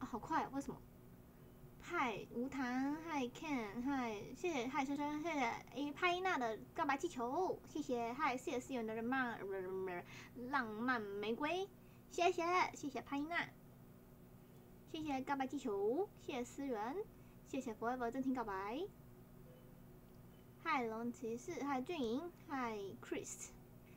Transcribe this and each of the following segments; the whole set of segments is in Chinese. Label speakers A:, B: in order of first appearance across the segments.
A: 好快、为什么？嗨，无糖，嗨 Ken，嗨，谢谢，嗨轩轩，谢谢拍伊娜的告白气球，谢谢，嗨，谢谢思源的浪漫玫瑰，谢谢拍伊娜，谢谢告白气球，谢谢思源，谢谢 Forever 真情告白，嗨龙骑士，嗨俊莹，嗨 Chris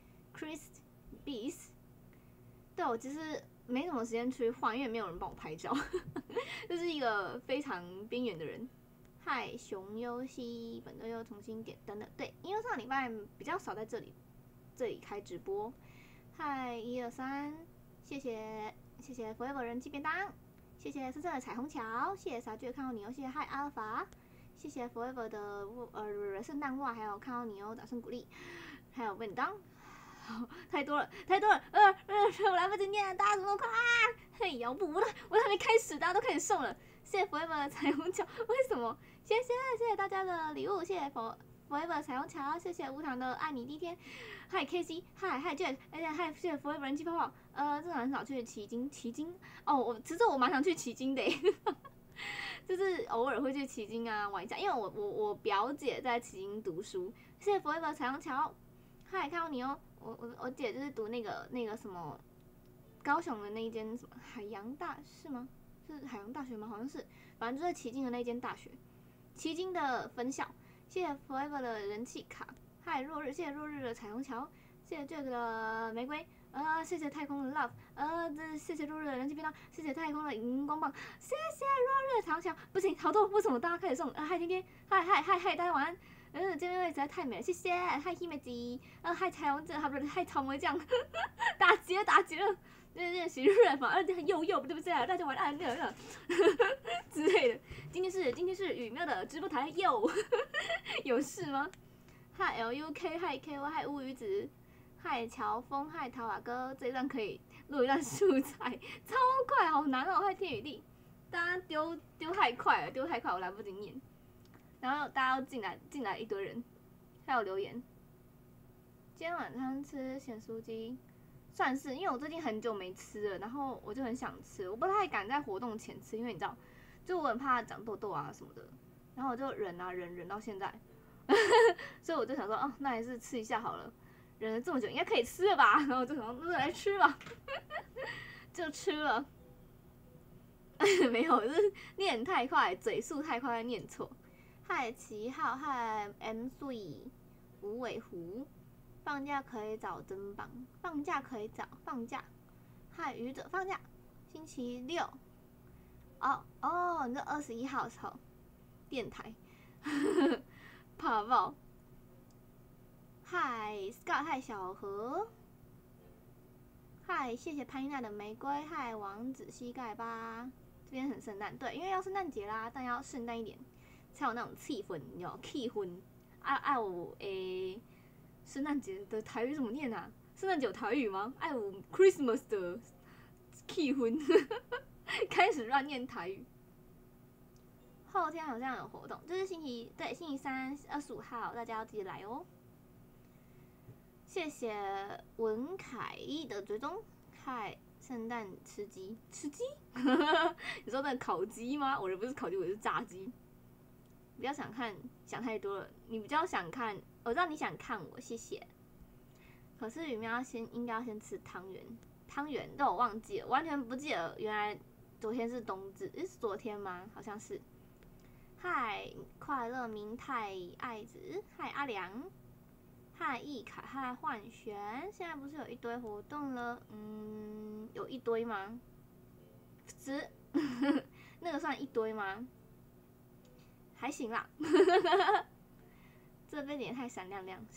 A: Beast， 对我其实没什么时间出去晃，因为没有人帮我拍照。就是一个非常边缘的人。嗨，熊优希，本周又重新点灯了。对，因为上礼拜比较少在这里开直播。嗨，123，谢谢 Forever 人气便当，谢谢深深的彩虹桥，谢谢傻剧看到你哦，谢谢嗨阿尔法，谢谢 Forever 的圣诞袜，还有看到你哦，掌声鼓励，还有便当。太多了，我来不及念，大家怎么快啊？嘿，要不我还没开始，大家都开始送了。谢谢 Forever 的彩虹桥，为什么？谢谢大家的礼物，谢谢 Forever 彩虹桥，谢谢无糖的爱你第一天。嗨 KC， 嗨 Jack， 嗨谢谢 Forever 人气泡泡。真的很少去奇经哦，其实我蛮想去奇经的，就是偶尔会去奇经啊玩一下，因为我表姐在奇经读书。谢谢 Forever 彩虹桥，嗨看到你哦。我姐就是读那个什么高雄的那一间什么海洋大是吗？是海洋大学吗？好像是，反正就在旗津的那间大学，旗津的分校。谢谢 Forever 的人气卡，嗨落日，谢谢落日的彩虹桥，谢谢 Jack 的玫瑰，谢谢太空的 Love，谢谢落日的人气便当，谢谢太空的荧光棒，谢谢落日的彩虹桥。不行，好多，为什么大家开始送？嗨天天，嗨，大家晚安。这边位实在太美了，谢谢，嗨 Hime 嗨彩虹酱，嗨草莓酱，打劫了，那徐瑞嘛，又对不对？大家晚安之类的。今天是雨喵的直播台，有事吗？嗨 LUK， 嗨 KY， 嗨乌鱼子，嗨乔峰，嗨陶瓦哥，这一段可以录一段素材，超快，好难哦！嗨天雨地，大家丢太快了，我来不及念。然后大家都进来一堆人，还有留言。今天晚上吃咸酥鸡，算是因为我最近很久没吃了，然后我就很想吃，我不太敢在活动前吃，因为你知道，就我很怕长痘痘啊什么的，然后我就忍到现在，所以我就想说，哦，那还是吃一下好了，忍了这么久，应该可以吃了吧？然后我就想说，那来吃吧，就吃了。没有，就是念太快，嘴速太快，念错。嗨齐浩，嗨 M3， 无尾狐，放假可以找真棒，放假。嗨愚者放假，星期六。你这21号的时候，电台，怕爆。嗨 Scott， 嗨小何，嗨谢谢潘娜的玫瑰，嗨王子膝盖吧，这边很圣诞，对，因为要圣诞节啦，但要圣诞一点。才有那种气氛，你知道？气氛我圣诞节的台语怎么念啊？圣诞节有台语吗？我 Christmas 的气氛，开始乱念台语。后天好像有活动，就是星期三25号，大家要记得来哦。谢谢文凯的追踪，嗨，圣诞吃鸡，你说那烤鸡吗？我的不是烤鸡，我是炸鸡。比较想太多了，你比较想看，我知道你想看我，谢谢。可是雨喵应该要先吃汤圆，但我忘记了，完全不记得。原来昨天是冬至，是昨天吗？好像是。嗨，快乐明太爱子，嗨阿良，嗨易凯，嗨幻璇，现在不是有一堆活动了？有一堆吗？那个算一堆吗？还行啦，这边脸太闪亮亮。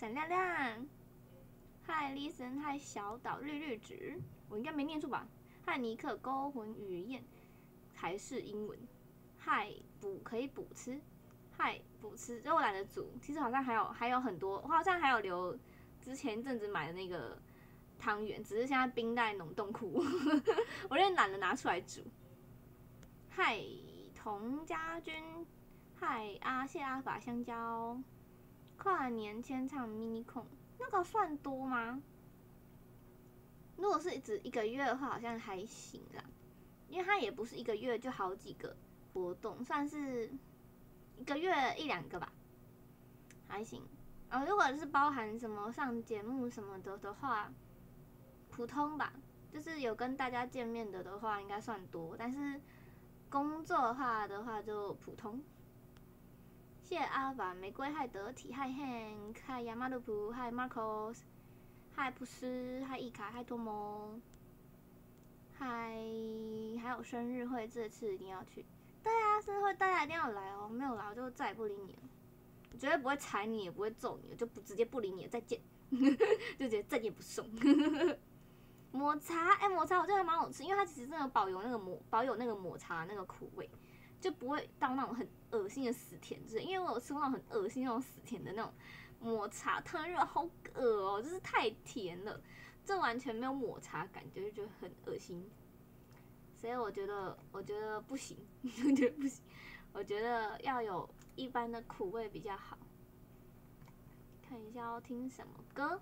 A: 嗨，listen， 嗨小岛绿纸，我应该没念错吧？嗨尼克勾魂语言还是英文？嗨可以补吃，嗨补吃，这我懒得煮。其实好像还有很多，我好像还有留之前一阵子买的那个汤圆，只是现在冰在冷冻库，我有点懒得拿出来煮。嗨童家军。嗨，谢阿法香蕉，跨年签唱 mini 控，那个算多吗？如果是只1个月的话，好像还行啦。 因为它也不是一个月就好几个活动，算是一个月1、2个吧，还行。如果是包含什么上节目什么的话，普通吧，就是有跟大家见面的话应该算多，但是工作的话就普通。谢谢阿法玫瑰，嗨得体，嗨 Hank， 嗨亚马鲁普，嗨 Marcos， 嗨普斯，嗨伊卡，嗨多蒙，嗨，还有生日会，这次一定要去。对啊，生日会大家一定要来哦，没有来我就再也不理你了，我绝对不会踩你，也不会揍你，就直接不理你了，再见，就直接再见不送。抹茶，抹茶我觉得还蛮好吃，因为它其实真的保有那个抹茶那个苦味。就不会到那种很恶心的死甜之类，因为我有吃过那种很恶心那种死甜的那种抹茶汤热，好恶哦，就是太甜了，这完全没有抹茶感觉，就觉得很恶心。所以我觉得不行，我觉得不行，我觉得要有一般的苦味比较好。看一下要听什么歌。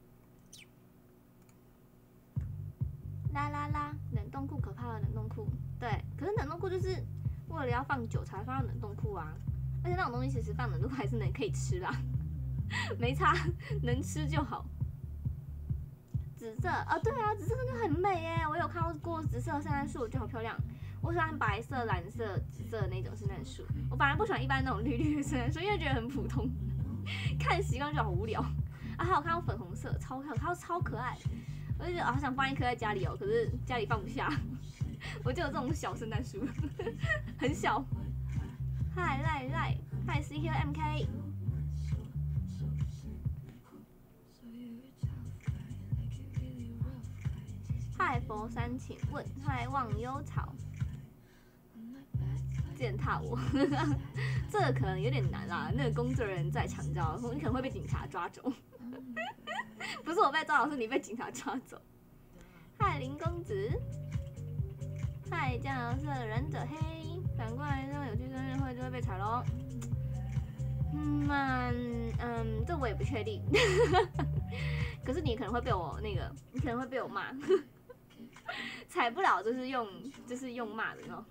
A: 啦啦啦，冷冻库可怕的冷冻库，对，可是冷冻库就是为了要放久才放到冷冻库啊，而且那种东西其实放冷冻库还是可以吃啦，没差，能吃就好。紫色对啊，紫色真的很美耶，我有看过紫色圣诞树，我觉得好漂亮。我喜欢白色、蓝色、紫色的那种圣诞树，我反而不喜欢一般那种绿绿的圣诞树，因为觉得很普通，看习惯就好无聊。还有看到粉红色，超可爱。我就觉得好想放一棵在家里哦，可是家里放不下。我就有这种小圣诞树，很小。嗨赖，嗨 CQMK， 嗨佛山，请问，嗨忘忧草，践踏我，这个可能有点难啦。那个工作人员在场，你知道，你可能会被警察抓走。不是我被抓走，是你被警察抓走。嗨林公子，嗨酱油色忍者黑，反过来说有去生日会就会被踩咯。这我也不确定。可是你可能会被我你可能会被我骂。踩不了就是用骂的哦。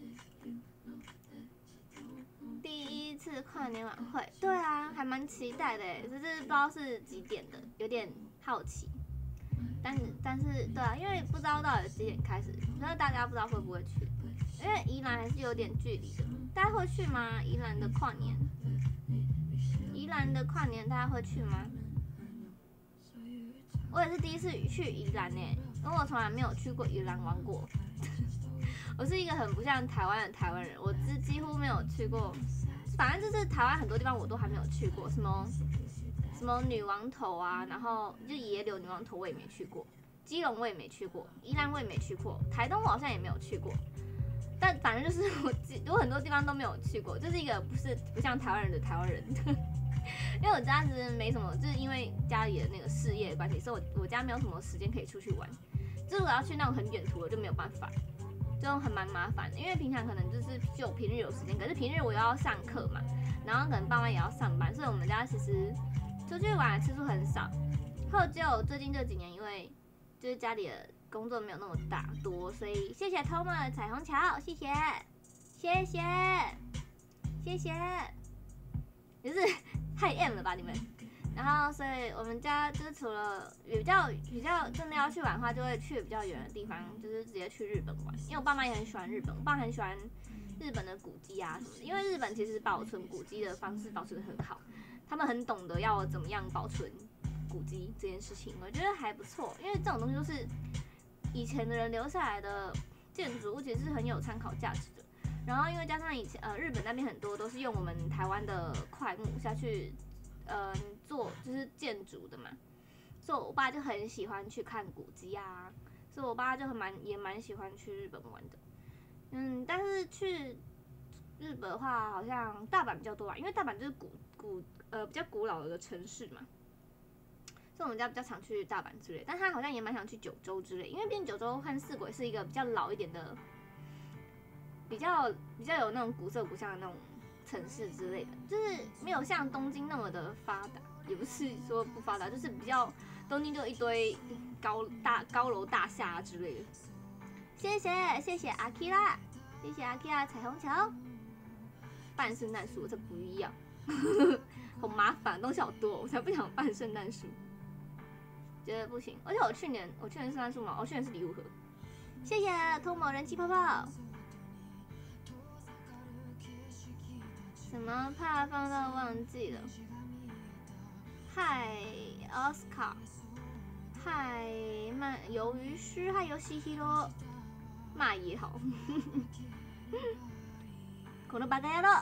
A: 第一次跨年晚会，对啊，还蛮期待的，只是不知道是几点的，有点好奇。但是对啊，因为不知道到底几点开始，所以大家不知道会不会去。因为宜兰还是有点距离的，大家会去吗？宜兰的跨年大家会去吗？我也是第一次去宜兰耶，因为我从来没有去过宜兰玩过。我是一个很不像台湾的台湾人，我几乎没有去过，反正就是台湾很多地方我都还没有去过，什么女王头啊，然后就野柳女王头我也没去过，基隆我也没去过，宜兰我也没去过，台东我好像也没有去过，但反正就是我很多地方都没有去过，就是一个不像台湾人的台湾人。因为我家其实没什么，就是因为家里的那个事业的关系，所以我家没有什么时间可以出去玩。就是我要去那种很远途的就没有办法，就很蛮麻烦的。因为平常可能就是就平日有时间，可是平日我又要上课嘛，然后可能爸妈也要上班，所以我们家其实出去玩的次数很少。后只有最近这几年，因为就是家里的工作没有那么多，所以谢谢 Thomas 彩虹桥，谢谢，就是太 M 了吧你们。然后所以我们家就是除了比较真的要去玩的话，就会去比较远的地方，就是直接去日本玩。因为我爸妈也很喜欢日本，我爸很喜欢日本的古迹啊什么的。因为日本其实保存古迹的方式保存得很好，他们很懂得要怎么样保存古迹这件事情，我觉得还不错。因为这种东西都是以前的人留下来的建筑物，其实是很有参考价值的。然后因为加上以前日本那边很多都是用我们台湾的块木下去做就是建筑的嘛，所以我爸就很喜欢去看古迹啊，所以我爸就也蛮喜欢去日本玩的。但是去日本的话，好像大阪比较多吧，因为大阪就是比较古老的城市嘛，所以我们家比较常去大阪之类。但他好像也蛮想去九州之类，因为毕竟九州和四国是一个比较老一点的。比较有那种古色古香的那种城市之类的，就是没有像东京那么的发达，也不是说不发达，就是比较东京就一堆高楼大厦之类的。 谢谢阿 K 啦，谢谢阿 K 啦，彩虹桥。办圣诞树这不一样，好麻烦，东西好多，我才不想办圣诞树，觉得不行。而且我去年圣诞树嘛，我去年是礼物盒。谢谢偷某人气泡泡。什么怕放到忘记了？嗨，奥斯卡，嗨，鱿鱼须，嗨，游戏希罗，骂也好。このバカ野郎，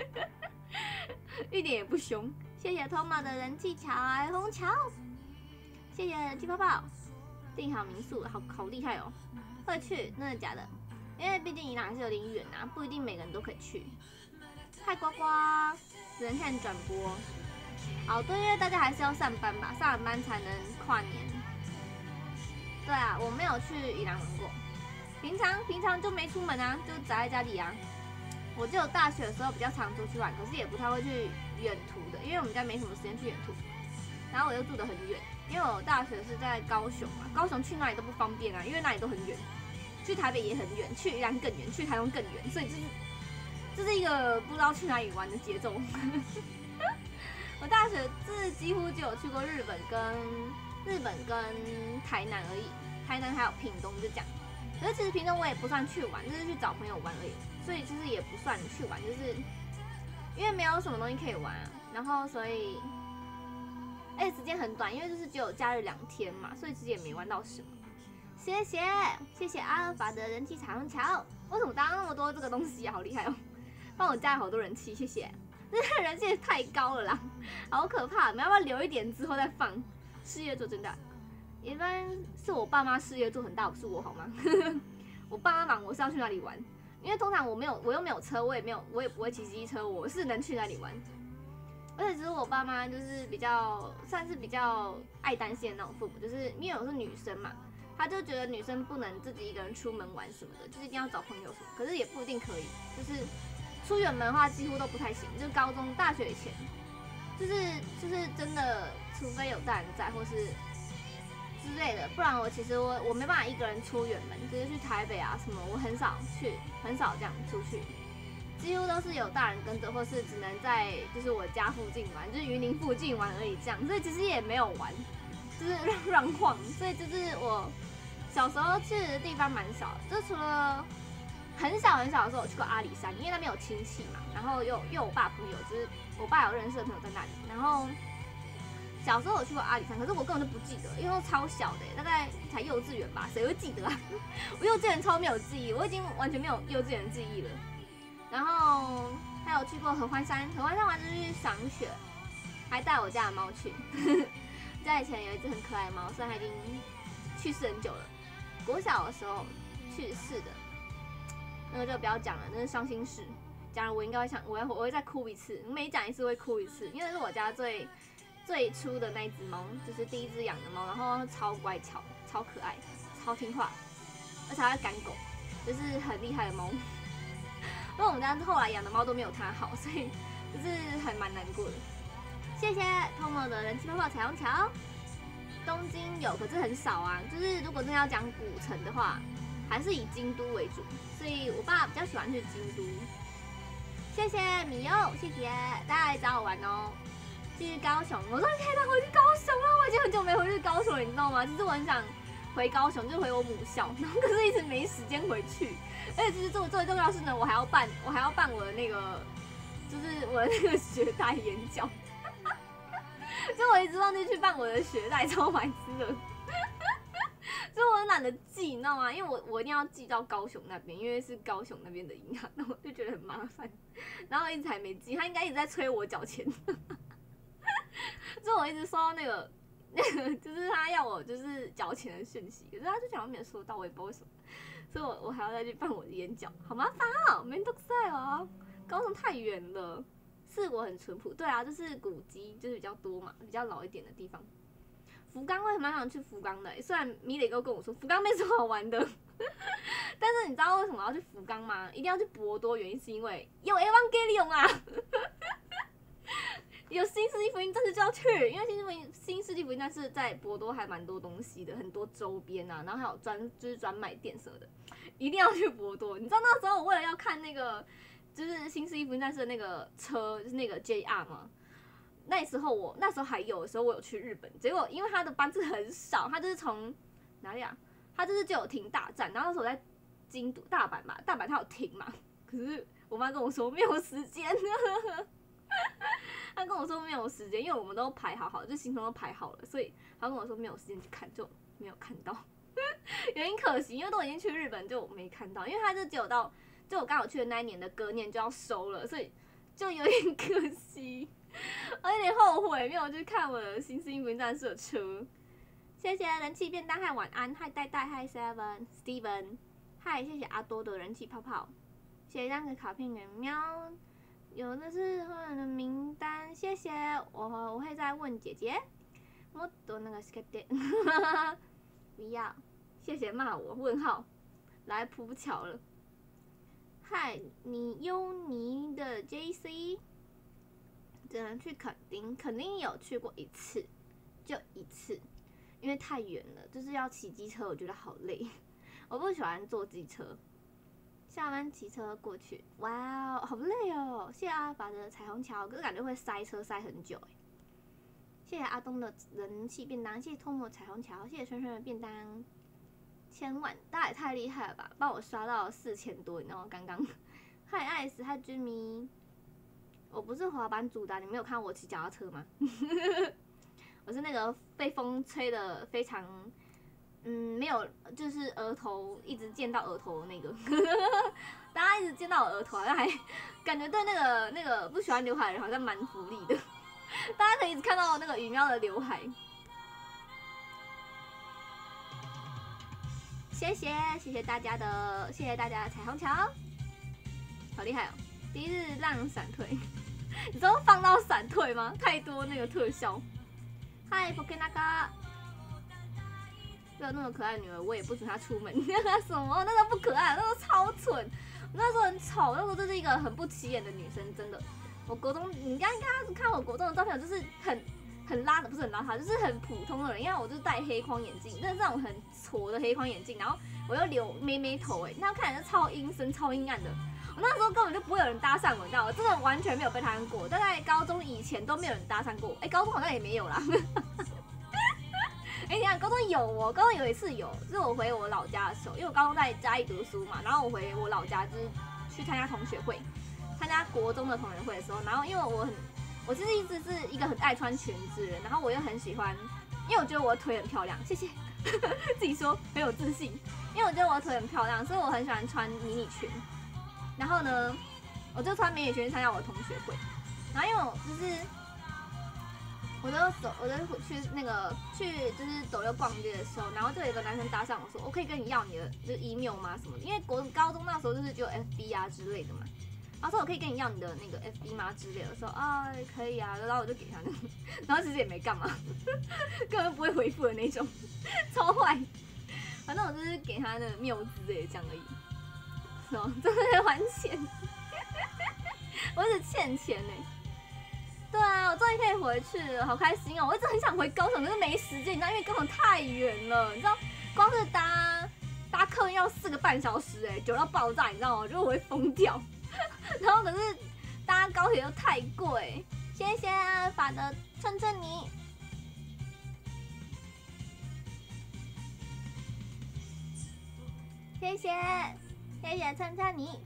A: 一点也不凶。谢谢 Toma 的人气彩虹桥，谢谢人气泡泡。订好民宿，好厉害哦！会去，真的假的？因为毕竟宜兰还是有点远啊，不一定每个人都可以去。嗨呱呱，只能看转播。好，对，因为大家还是要上班吧，上完班才能跨年。对啊，我没有去宜兰玩过，平常就没出门啊，就宅在家里啊。我只有大学的时候比较常出去玩，可是也不太会去远途的，因为我们家没什么时间去远途。然后我又住得很远，因为我大学是在高雄嘛，高雄去哪里都不方便啊，因为哪里都很远，去台北也很远，去宜兰更远，去台中更远，所以这是一个不知道去哪里玩的节奏。我大学几乎只有去过日本跟台南而已，台南还有屏东就这样。可是其实屏东我也不算去玩，就是去找朋友玩而已，所以其实也不算去玩，就是因为没有什么东西可以玩啊，然后所以，时间很短，因为就是只有假日2天嘛，所以其实也没玩到什么。谢谢阿尔法的人气彩虹桥，为什么搭那么多这个东西啊？好厉害哦，帮我加了好多人气，谢谢。这人气也太高了啦，好可怕！我们要不要留一点之后再放？事业做真大，一般是我爸妈事业做很大，不是我好吗？我爸妈忙，我是要去哪里玩？因为通常我又没有车，我也不会骑机车，我是能去哪里玩。而且其实我爸妈就是算是比较爱担心的那种父母，就是因为我是女生嘛，他就觉得女生不能自己一个人出门玩什么的，就是一定要找朋友什么，可是也不一定可以，就是出远门的话几乎都不太行，就是高中、大学以前，就是真的，除非有大人在或是之类的，不然其实我没办法一个人出远门，就是去台北啊什么，我很少这样出去。几乎都是有大人跟着，或是只能在就是我家附近玩，就是云林附近玩而已这样，所以其实也没有玩，就是乱晃。所以就是我小时候去的地方蛮少的，就除了很小的时候我去过阿里山，因为那边有亲戚嘛，然后又有我爸朋友，就是我爸有认识的朋友在那里。然后小时候我去过阿里山，可是我根本就不记得，因为超小的，大概才幼稚园吧，谁会记得啊？我幼稚园超没有记忆，我已经完全没有幼稚园的记忆了。然后还有去过合欢山完就是去赏雪，还带我家的猫去。在以前有一只很可爱的猫，虽然它已经去世很久了，国小的时候去世的，那个就不要讲了，那是伤心事。讲了我应该会我会再哭一次，每讲一次会哭一次，因为那是我家最初的那一只猫，就是第一只养的猫，然后超乖巧、超可爱、超听话，而且还会赶狗，就是很厉害的猫。因为我们家后来养的猫都没有它好，所以就是还蛮难过的。谢谢 Tomo 的人气泡泡彩虹桥。东京有，可是很少啊。就是如果真的要讲古城的话，还是以京都为主，所以我爸比较喜欢去京都。谢谢米柚，谢谢大家来找我玩哦。去高雄，我终于可以回去高雄了，我已经很久没回去高雄了，你知道吗？其实我很想回高雄，就回我母校，然后可是一直没时间回去。而且其实最重要的是呢，我还要办我的那个，就是我的那个学贷演讲，所以我一直忘记去办我的学贷，超白痴的。所以我很懒得寄，你知道吗？因为我一定要寄到高雄那边，因为是高雄那边的银行，那我就觉得很麻烦，然后一直还没寄，他应该一直在催我缴钱。所以我一直收到那个就是他要我就是缴钱的讯息，可是他就讲没有收到，我也不知道为什么。所以我还要再去办我的演讲，好麻烦哦，没得塞哦，高雄太远了。四国很淳朴，对啊，就是古迹就是比较多嘛，比较老一点的地方。福冈我也蛮想去福冈的，虽然米磊哥跟我说福冈没什么好玩的，但是你知道为什么要去福冈吗？一定要去博多，原因是因为有 Evangelion 啊。 有新世纪福音战士就要去，因为新世纪福音战士在博多还蛮多东西的，很多周边啊，然后还有专卖店什么的，一定要去博多。你知道那时候我为了要看那个就是新世纪福音战士的那个车，就是那个 JR 吗？那时候还有的时候我有去日本，结果因为它的班次很少，它就是从哪里啊？它就是只有停大站，然后那时候我在京都大阪嘛，大阪它有停嘛，可是我妈跟我说没有时间。他跟我说没有时间，因为我们都排好好，就行程都排好了，所以他跟我说没有时间去看，就没有看到，有点可惜，因为都已经去日本就没看到，因为他就只有到就我刚好去的那一年的隔年就要收了，所以就有点可惜，我有点后悔没有去看我的新世纪福音战士的车。谢谢人气便当，嗨晚安，嗨戴戴，嗨 Steven， 嗨谢谢阿多的人气泡泡，谢谢那个卡片员喵。有的是后人的名单，谢谢我会再问姐姐。もっと那个是给不要，谢谢骂我问号，来铺桥了。嗨，你优尼的 JC， 只能去垦丁，垦丁有去过一次，就一次，因为太远了，就是要骑机车，我觉得好累，我不喜欢坐机车。下班骑车过去，哇哦，好累哦！谢谢阿法的彩虹桥，可是感觉会塞车塞很久哎。谢谢阿东的人气便当，谢谢托莫彩虹桥，谢谢春春的便当，1000万，大家也太厉害了吧！帮我刷到4000多，然后刚刚，嗨艾斯，嗨居迷，我不是滑板组的，你没有看我骑脚踏车吗？我是那个被风吹的非常。没有，就是额头一直见到额头的那个，大家一直见到我额头，好像还感觉对那个不喜欢刘海的人好像蛮福利的，大家可以一直看到那个羽喵的刘海。谢谢大家的彩虹桥，好厉害哦！第一日让闪退，你知道放到闪退吗？太多那个特效。嗨 ，Pokenaga。有那么可爱的女儿，我也不准她出门。什么？那时候不可爱，那时候超蠢，那时候很丑，那时候就是一个很不起眼的女生，真的。我国中，你刚刚看我国中的照片，就是很邋的，不是很邋遢，就是很普通的人。因为我就是戴黑框眼镜，就是那种很矬的黑框眼镜，然后我又留妹头，那看起来就超阴森、超阴暗的。我那时候根本就不会有人搭讪我，你知道吗？真的完全没有被搭讪过。大概高中以前都没有人搭讪过，高中好像也没有啦。你看，高中有哦，高中有一次有，就是我回我老家的时候，因为我高中在嘉义读书嘛，然后我回我老家就是去参加同学会，参加国中的同学会的时候，然后因为我其实一直是一个很爱穿裙子的人，然后我又很喜欢，因为我觉得我的腿很漂亮，谢谢，自己说很有自信，因为我觉得我的腿很漂亮，所以我很喜欢穿迷你裙，然后呢，我就穿迷你裙去参加我的同学会，然后因为我就是。我就去就是走又逛街的时候，然后就有一个男生搭讪我说，我可以跟你要你的就是 email 吗什么的，因为高中那时候就是只有 FB 啊之类的嘛，然后说我可以跟你要你的那个 FB 吗之类的，说啊可以啊，然后我就给他那个，然后其实也没干嘛，根本不会回复的那种，超坏，反正我就是给他那个缪之类的这样而已，是吗？真的在还钱，我只欠钱呢。对啊，我终于可以回去了，好开心哦！我一直很想回高雄，可是没时间，你知道，因为高雄太远了，你知道，光是搭客运要4个半小时，久到爆炸，你知道吗？我觉得我会疯掉。然后可是搭高铁又太贵，谢谢阿法的蹭蹭你，谢谢蹭蹭你。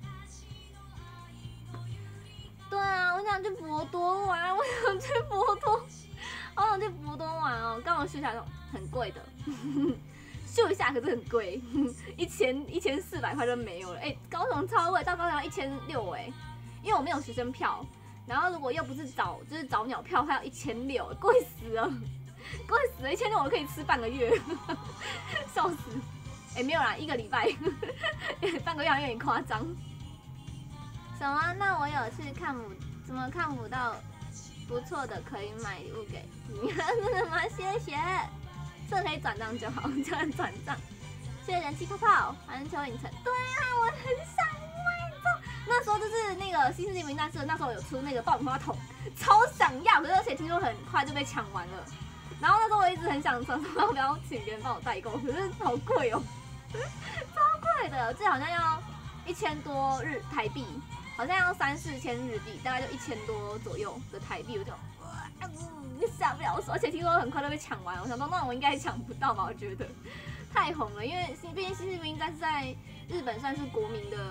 A: 对啊，我想去博多玩，好想去博多玩哦！刚好去一下，很贵的，秀一下可是很贵，1400块就没有了。高雄超贵，到高雄要1600因为我没有学生票，然后如果又不是早鸟票，还要1600，贵死了，1600我可以吃半个月，笑死！没有啦，1个礼拜，半个月好像有点夸张。什么？那我有去怎么看不到不错的可以买礼物给你？真的吗？谢谢，这可以转账就好，就按转账。谢谢人气泡泡，环球影城。对啊，我很想买这，那时候就是那个个新世纪名战士那时候有出那个爆米花桶，超想要，可是而且听说很快就被抢完了。然后那时候我一直很想说，要不要请别人帮我代购，可是好贵哦，超贵的，这好像要1000多台币，好像要3、4千日币，大概就1000多左右的台币，我就下不了手，而且听说很快就被抢完，我想说那我应该抢不到吧，我觉得太红了，因为毕竟《新世纪名战士》在日本算是国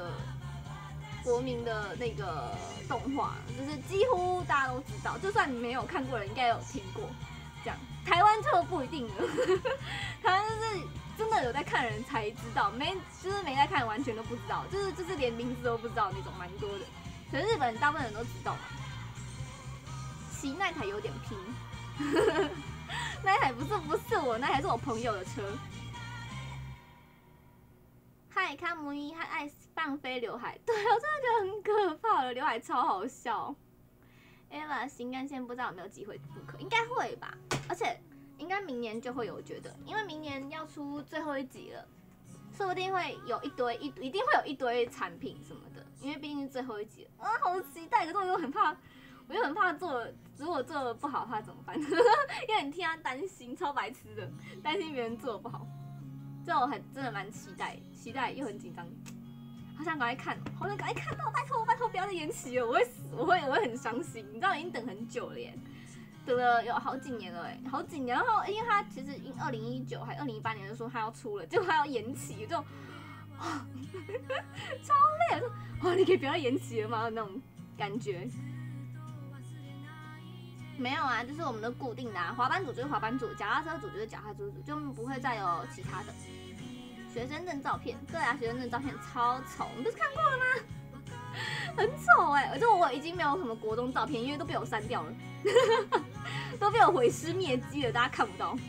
A: 民的那个动画，就是几乎大家都知道，就算你没有看过的，应该有听过。这样，台湾就不一定了。台湾就是真的有在看的人才知道，就是没在看完全都不知道，就是连名字都不知道那种，蛮多的。可是日本大部分人都知道嘛。骑那台有点拼，那台不是我，那台是我朋友的车。嗨，卡姆伊还爱放飞刘海，对我真的觉得很可怕了，刘海超好笑。Eva 新干线不知道有没有机会复刻，应该会吧，而且应该明年就会有，我觉得，因为明年要出最后一集了，说不定会有一定会有一堆产品什么的，因为毕竟是最后一集了，好期待，可是我又很怕如果做的不好的话怎么办？因为你替他担心，超白痴的，担心别人做的不好，这我真的蛮期待又很紧张。好想赶快看，好想赶快看到，拜托不要再延期了，我会死，我会很伤心。你知道已经等很久了耶，等了有好几年了好几年。然后因为他其实2019还2018年就说他要出了，结果他要延期，就超累，说你可以不要延期了吗？那种感觉。没有啊，就是我们的固定的滑板组就是滑板组，脚踏车组就是脚踏车组，就不会再有其他的。学生证照片，对啊，学生证照片超丑，你不是看过了吗？很丑而且我已经没有什么国中照片，因为都被我删掉了，都被我毁尸灭迹了，大家看不到。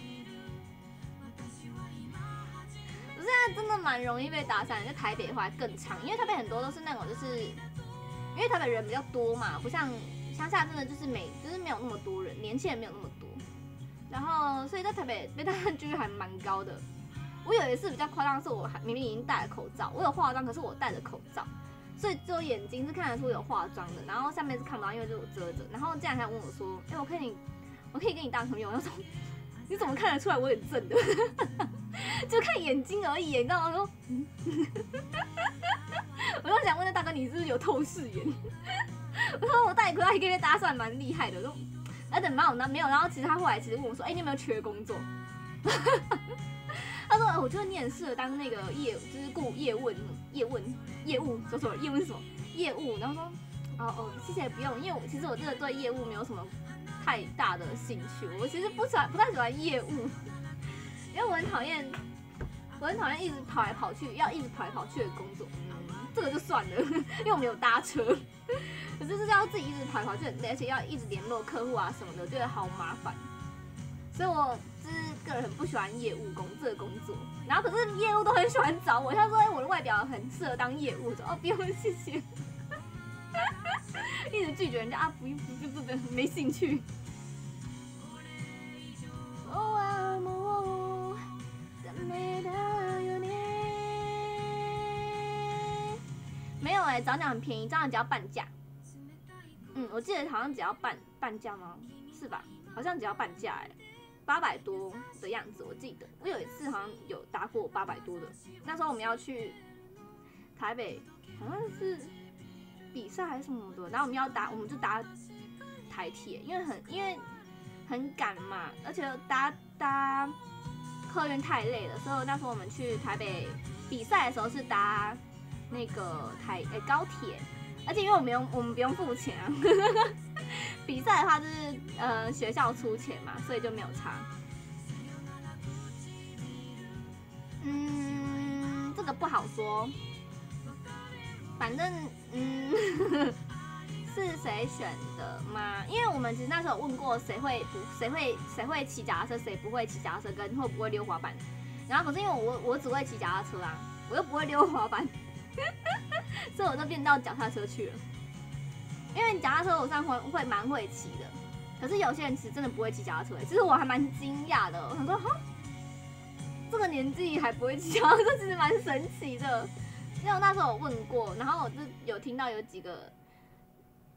A: 我现在真的蛮容易被打散，在台北的话更长，因为台北很多都是那种就是因为台北人比较多嘛，不像乡下真的就是没有那么多人，年轻人没有那么多，然后所以在台北被大家几率还蛮高的。我有一次比较夸张的是，我明明已经戴了口罩，我有化妆，可是我戴着口罩，所以只有眼睛是看得出有化妆的，然后下面是看不到，因为就是我遮着。然后这样还问我说：“我可以跟你当朋友？”我说：“你怎么看得出来我很正的？就看眼睛而已，你知道吗？”我就想问那大哥，你是不是有透视眼？我说我戴口罩还可以被搭讪，蛮厉害的。我说，等没有，然后其实他后来问我说：“你有没有缺工作？”他说：“我觉得你很适合当那个就是业务，说错了，业务是什么？业务。”然后说：“谢谢，不用，因为其实我真的对业务没有什么太大的兴趣，我其实不太喜欢业务，因为我很讨厌一直跑来跑去的工作。这个就算了，因为我们有搭车，可是要自己一直跑来跑去很累，而且要一直联络客户啊什么的，我觉得好麻烦。所以我就是个人很不喜欢业务这个工作，然后可是业务都很喜欢找我，他说我的外表很适合当业务，我说不用谢谢，一直拒绝人家不，没兴趣。没有早鸟很便宜，早鸟只要半价。我记得好像只要半价吗？是吧？好像只要半价800多的样子，我记得我有一次好像有搭过800多的，那时候我们要去台北，好像是比赛还是什么的，然后我们就搭台铁，因为很赶嘛，而且搭客运太累了，所以那时候我们去台北比赛的时候是搭那个高铁，而且因为我们不用付钱啊。比赛的话就是学校出钱嘛，所以就没有差。这个不好说，反正是谁选的吗？因为我们其实那时候有问过谁会骑脚踏车，谁不会骑脚踏车，跟会不会溜滑板。然后可是因为我只会骑脚踏车啊，我又不会溜滑板，所以我就变到脚踏车去了。因为脚踏车我算会蛮会骑的，可是有些人其实真的不会骑脚踏车，其实我还蛮惊讶的。我想说，这个年纪还不会骑脚踏车，其实蛮神奇的。因为我那时候有问过，然后我就有听到有几个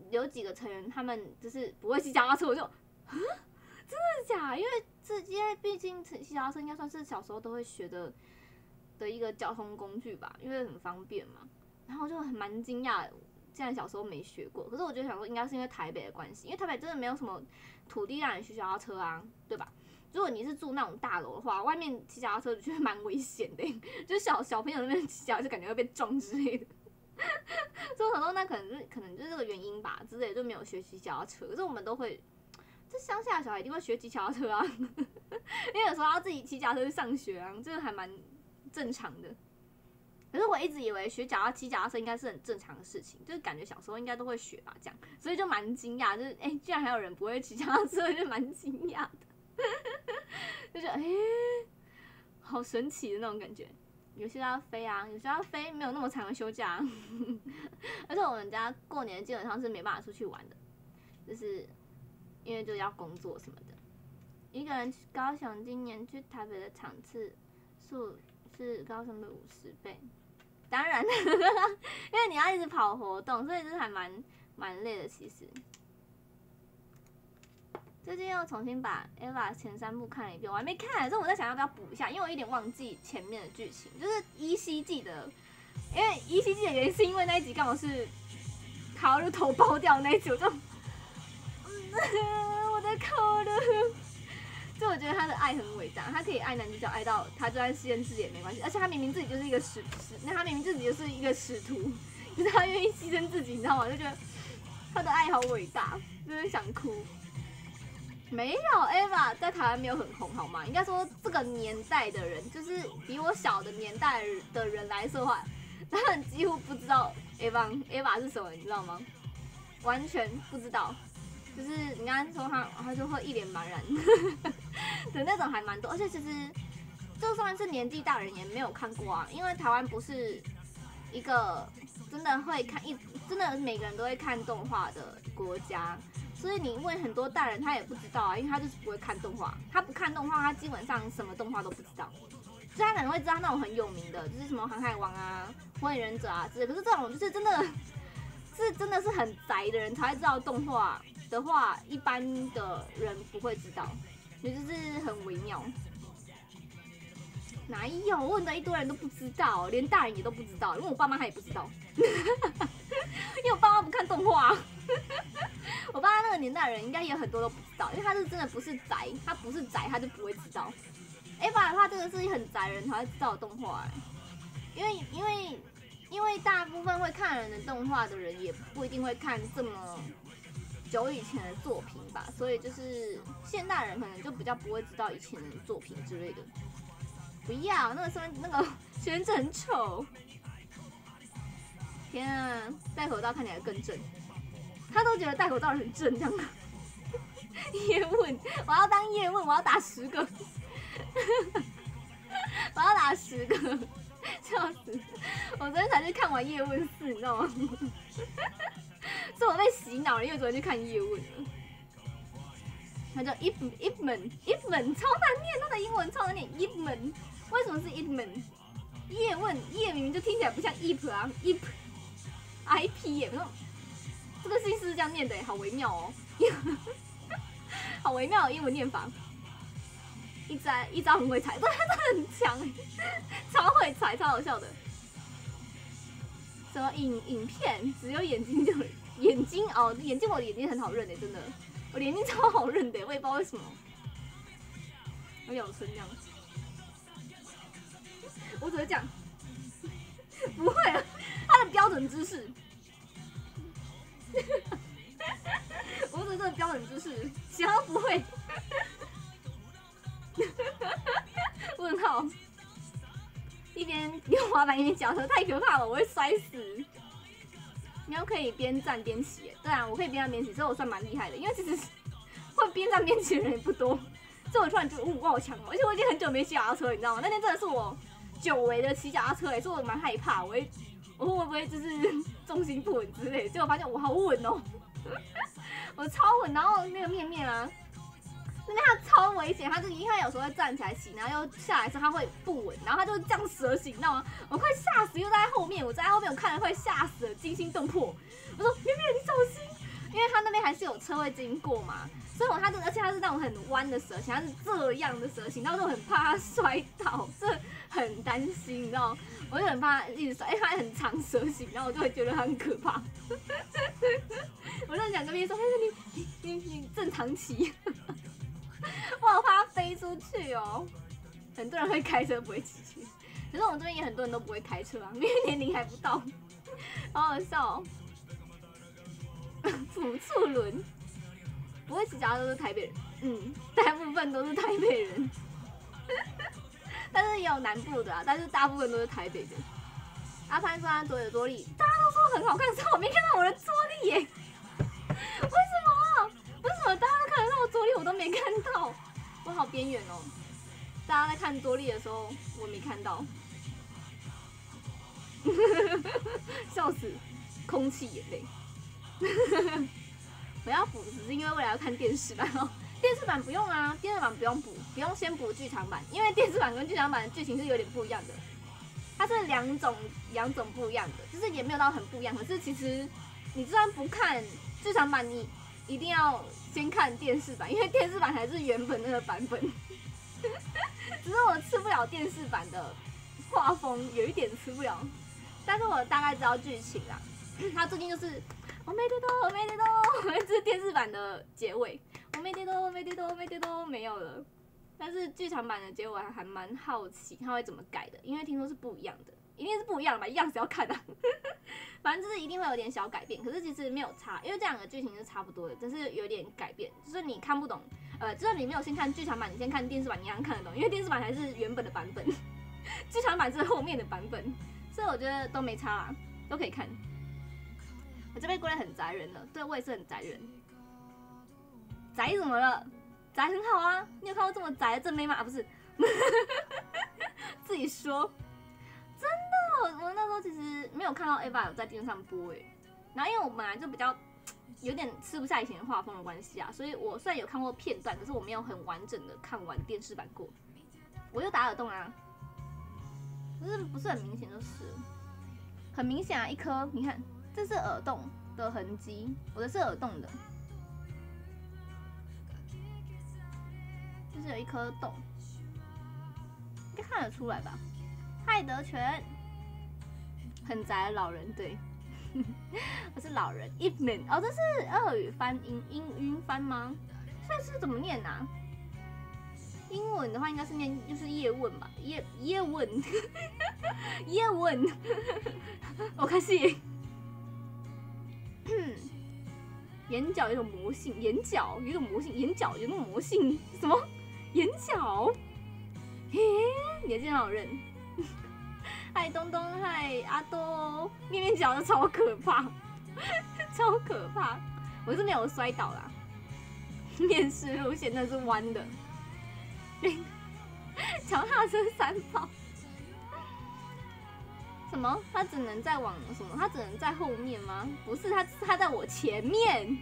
A: 有几个成员他们就是不会骑脚踏车，我就真的假？因为毕竟骑脚踏车应该算是小时候都会学的一个交通工具吧，因为很方便嘛。然后就蛮惊讶，竟然小时候没学过。可是我就想说，应该是因为台北的关系，因为台北真的没有什么土地让人骑脚踏车啊，对吧？如果你是住那种大楼的话，外面骑脚踏车就觉得蛮危险的，就是小朋友那边骑脚就感觉会被撞之类的。所以我想说，那可能就是这个原因吧，之类的就没有学骑脚踏车。可是我们都会，这乡下的小孩一定会学骑脚踏车啊，因为有时候要自己骑脚踏车去上学啊，这个还蛮正常的。可是我一直以为骑脚踏车应该是很正常的事情，就是感觉小时候应该都会学吧，这样，所以就蛮惊讶，就是居然还有人不会骑脚踏车，就蛮惊讶的。就觉得好神奇的那种感觉。有些要飞啊，有些要飞，没有那么长的休假啊。而且我们家过年基本上是没办法出去玩的，就是因为就要工作什么的。一个人去高雄，今年去台北的场次数是高雄的50倍。当然，因为你要一直跑活动，所以就是还蛮累的。其实，最近又重新把 EVA 前3部看了一遍，我还没看，所以我在想要不要补一下，因为我有点忘记前面的剧情，就是依稀记得，因为依稀记得原因是因为那一集刚好是卡鲁头爆掉那一集，我就，我在哭了。就我觉得他的爱很伟大，他可以爱男主角爱到他就算实验室也没关系，而且他明明自己就是一个那他明明自己就是一个使徒，可是他愿意牺牲自己，你知道吗？就觉得他的爱好伟大，就是想哭。没有 EVA 在台湾没有很红好吗？应该说这个年代的人，就是比我小的年代的人来说的话，他们几乎不知道 EVA 是什么，你知道吗？完全不知道。就是你刚刚说他就会一脸茫然的那种还蛮多，而且其实就算是年纪大人也没有看过啊，因为台湾不是一个真的会看真的每个人都会看动画的国家，所以你问很多大人他也不知道啊，因为他就是不会看动画，他不看动画，他基本上什么动画都不知道，所以他可能会知道那种很有名的，就是什么航海王啊、火影忍者啊之类，可是这种就是真的是很宅的人才会知道动画的话，一般的人不会知道，也就是很微妙。哪有？问的一堆人都不知道，连大人也都不知道，因为我爸妈他也不知道，因为我爸妈不看动画。我爸妈那个年代的人应该也有很多都不知道，因为他是真的不是宅，他不是宅他就不会知道。EVA 的话，这个是很宅人才会知道的动画，因为大部分会看人的动画的人也不一定会看这么久以前的作品吧，所以就是现代人可能就比较不会知道以前的作品之类的。不要，那个学生证很丑。天啊，戴口罩看起来更正。他都觉得戴口罩很正，这样。叶问，我要当叶问，我要打10个。我要打10个，笑死！我昨天才去看完叶问4，你知道吗？是我被洗脑了，因为昨天去看叶问了。他叫 Ip Man，超难念，他的英文超难念 Ip Man。为什么是 Ip Man？ 叶问叶明明就听起来不像 Ip 啊 ，IP 耶，这个姓氏是这样念的，好微妙哦，好微妙的英文念法。一招很会猜，对，他真的很强，超会猜，超好笑的。什么影片只有眼睛哦，眼睛我的眼睛很好认的，真的，我的眼睛超好认的，我也不知道为什么。有咬唇这样，我只会讲，不会了，他的标准姿势，我只是这个标准姿势，想要不会。问号，一边溜滑板一边脚车，太可怕了，我会摔死。你要可以边站边骑，对啊，我可以边站边骑，所以我算蛮厉害的。因为其实会边站边骑的人也不多，所以我突然觉得，我好强哦！而且我已经很久没骑脚踏车，你知道吗？那天真的是我久违的骑脚踏车，所以我蛮害怕，我会不会就是重心不稳之类的？结果发现我好稳哦，我超稳。然后那个面啊。那他超危险，他有时候会站起来骑，然后又下来的时候他会不稳，然后他就这样蛇行，你知道吗？我快吓死，又在后面，我在后面，我看了快吓死了，惊心动魄。我说面你小心， 还是有车会经过嘛，所以而且它是那种很弯的蛇形，它是这样的蛇形，然后就很怕它摔倒，这很担心，你知道吗？我就很怕它一直摔，因为它很长蛇形，然后我就会觉得它很可怕。我就想跟别人说，你正常骑，我好怕它飞出去哦。很多人会开车不会骑车，可是我们这边也很多人都不会开车啊，因为年龄还不到，好好笑哦。辅助轮不会骑脚踏都是台北人，大部分都是台北人，但是也有南部的啊，但是大部分都是台北的。阿潘说他左有桌立，大家都说很好看，可是我没看到我的桌立耶，为什么？为什么大家都看得到我桌立，我都没看到？我好边缘哦。大家在看桌立的时候，我没看到，笑死，空气眼泪。我要补，只是因为未来要看电视版哦。电视版不用啊，电视版不用补，不用先补剧场版，因为电视版跟剧场版的剧情是有点不一样的，它是两种不一样的，就是也没有到很不一样。可是其实你就算不看剧场版，你一定要先看电视版，因为电视版才是原本那个版本。只是我吃不了电视版的画风，有一点吃不了，但是我大概知道剧情啦。他最近就是我没得到，这是电视版的结尾，我没得到，没有了。但是剧场版的结尾还蛮好奇，他会怎么改的，因为听说是不一样的，一定是不一样的吧？一样是要看的、啊，反正就是一定会有点小改变。可是其实没有差，因为这两个剧情是差不多的，只是有点改变，就是你看不懂。就是你没有先看剧场版，你先看电视版，你一样看得懂，因为电视版才是原本的版本，剧场版是后面的版本，所以我觉得都没差啦，都可以看。我这边归类很宅人了，对我也是很宅人。宅怎么了？宅很好啊，你有看过这么宅的正妹吗？啊，不是，自己说。真的，我那时候其实没有看到 Eva 有在电视上播然后因为我本来就比较有点吃不下以前的画风的关系啊，所以我虽然有看过片段，可是我没有很完整的看完电视版过。我又打耳洞啊，不是很明显就是很明显啊，一颗，你看这是耳洞的痕迹，我的是耳洞的，就是有一颗洞，应该看得出来吧？嗨，德全，很宅的老人，对。我是老人 ，Evening 哦，这是俄语翻英语翻吗？所以是怎么念啊？英文的话应该是念就是叶问吧，叶问，叶问，我开始。眼角有种魔性，眼角有种魔性，眼角有种魔性，什么？眼角？嘿，眼睛好认。嗨东东，嗨阿多，面面角的超可怕，超可怕！我是没有摔倒啦，面试路线那是弯的，脚踏车3跑，什么？他只能在往什么？他只能在后面吗？不是，他在我前面。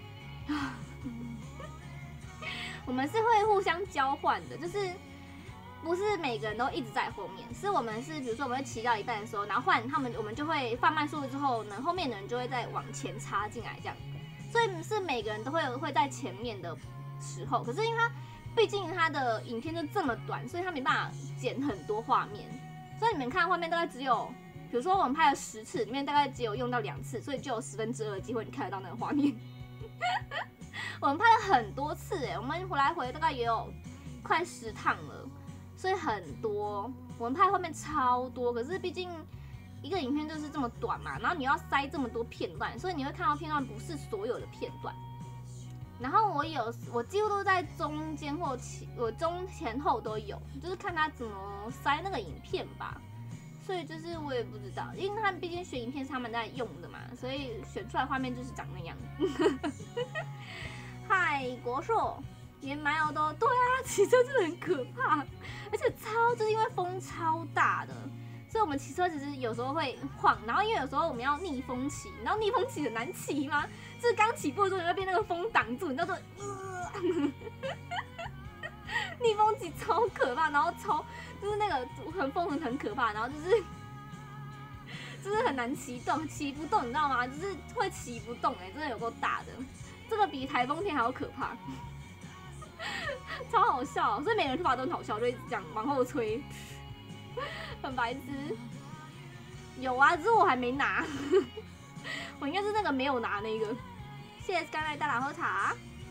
A: 我们是会互相交换的，就是。不是每个人都一直在后面，是我们是比如说我们会骑到一半的时候，然后换他们，我们就会放慢速度之后呢，后面的人就会再往前插进来这样，所以是每个人都会在前面的时候，可是因为他毕竟他的影片就这么短，所以他没办法剪很多画面，所以你们看画面大概只有，比如说我们拍了10次，里面大概只有用到2次，所以就有2/10的机会你看得到那个画面。我们拍了很多次我们来回大概也有快10趟了。所以很多，我们拍画面超多，可是毕竟一个影片就是这么短嘛，然后你要塞这么多片段，所以你会看到片段不是所有的片段。然后我几乎都在中间或我中前后都有，就是看他怎么塞那个影片吧。所以就是我也不知道，因为他们毕竟选影片是他们在用的嘛，所以选出来画面就是长那样。嗨，国硕。连蛮有都对啊，骑车真的很可怕，而且就是因为风超大的，所以我们骑车其实有时候会晃，然后因为有时候我们要逆风骑，你知道逆风骑很难骑吗？就是刚起步的时候你会被那个风挡住，你知道逆风骑超可怕，然后就是那个风很可怕，然后就是很难骑动，骑不动，你知道吗？就是会骑不动真的有够大的。 这个比台风天还要可怕，超好笑。所以每个人头发都很好笑，就一直这样往后吹，很白痴。有啊，只是我还没拿，我应该是那个没有拿那个。谢谢 Skyline 大佬喝茶。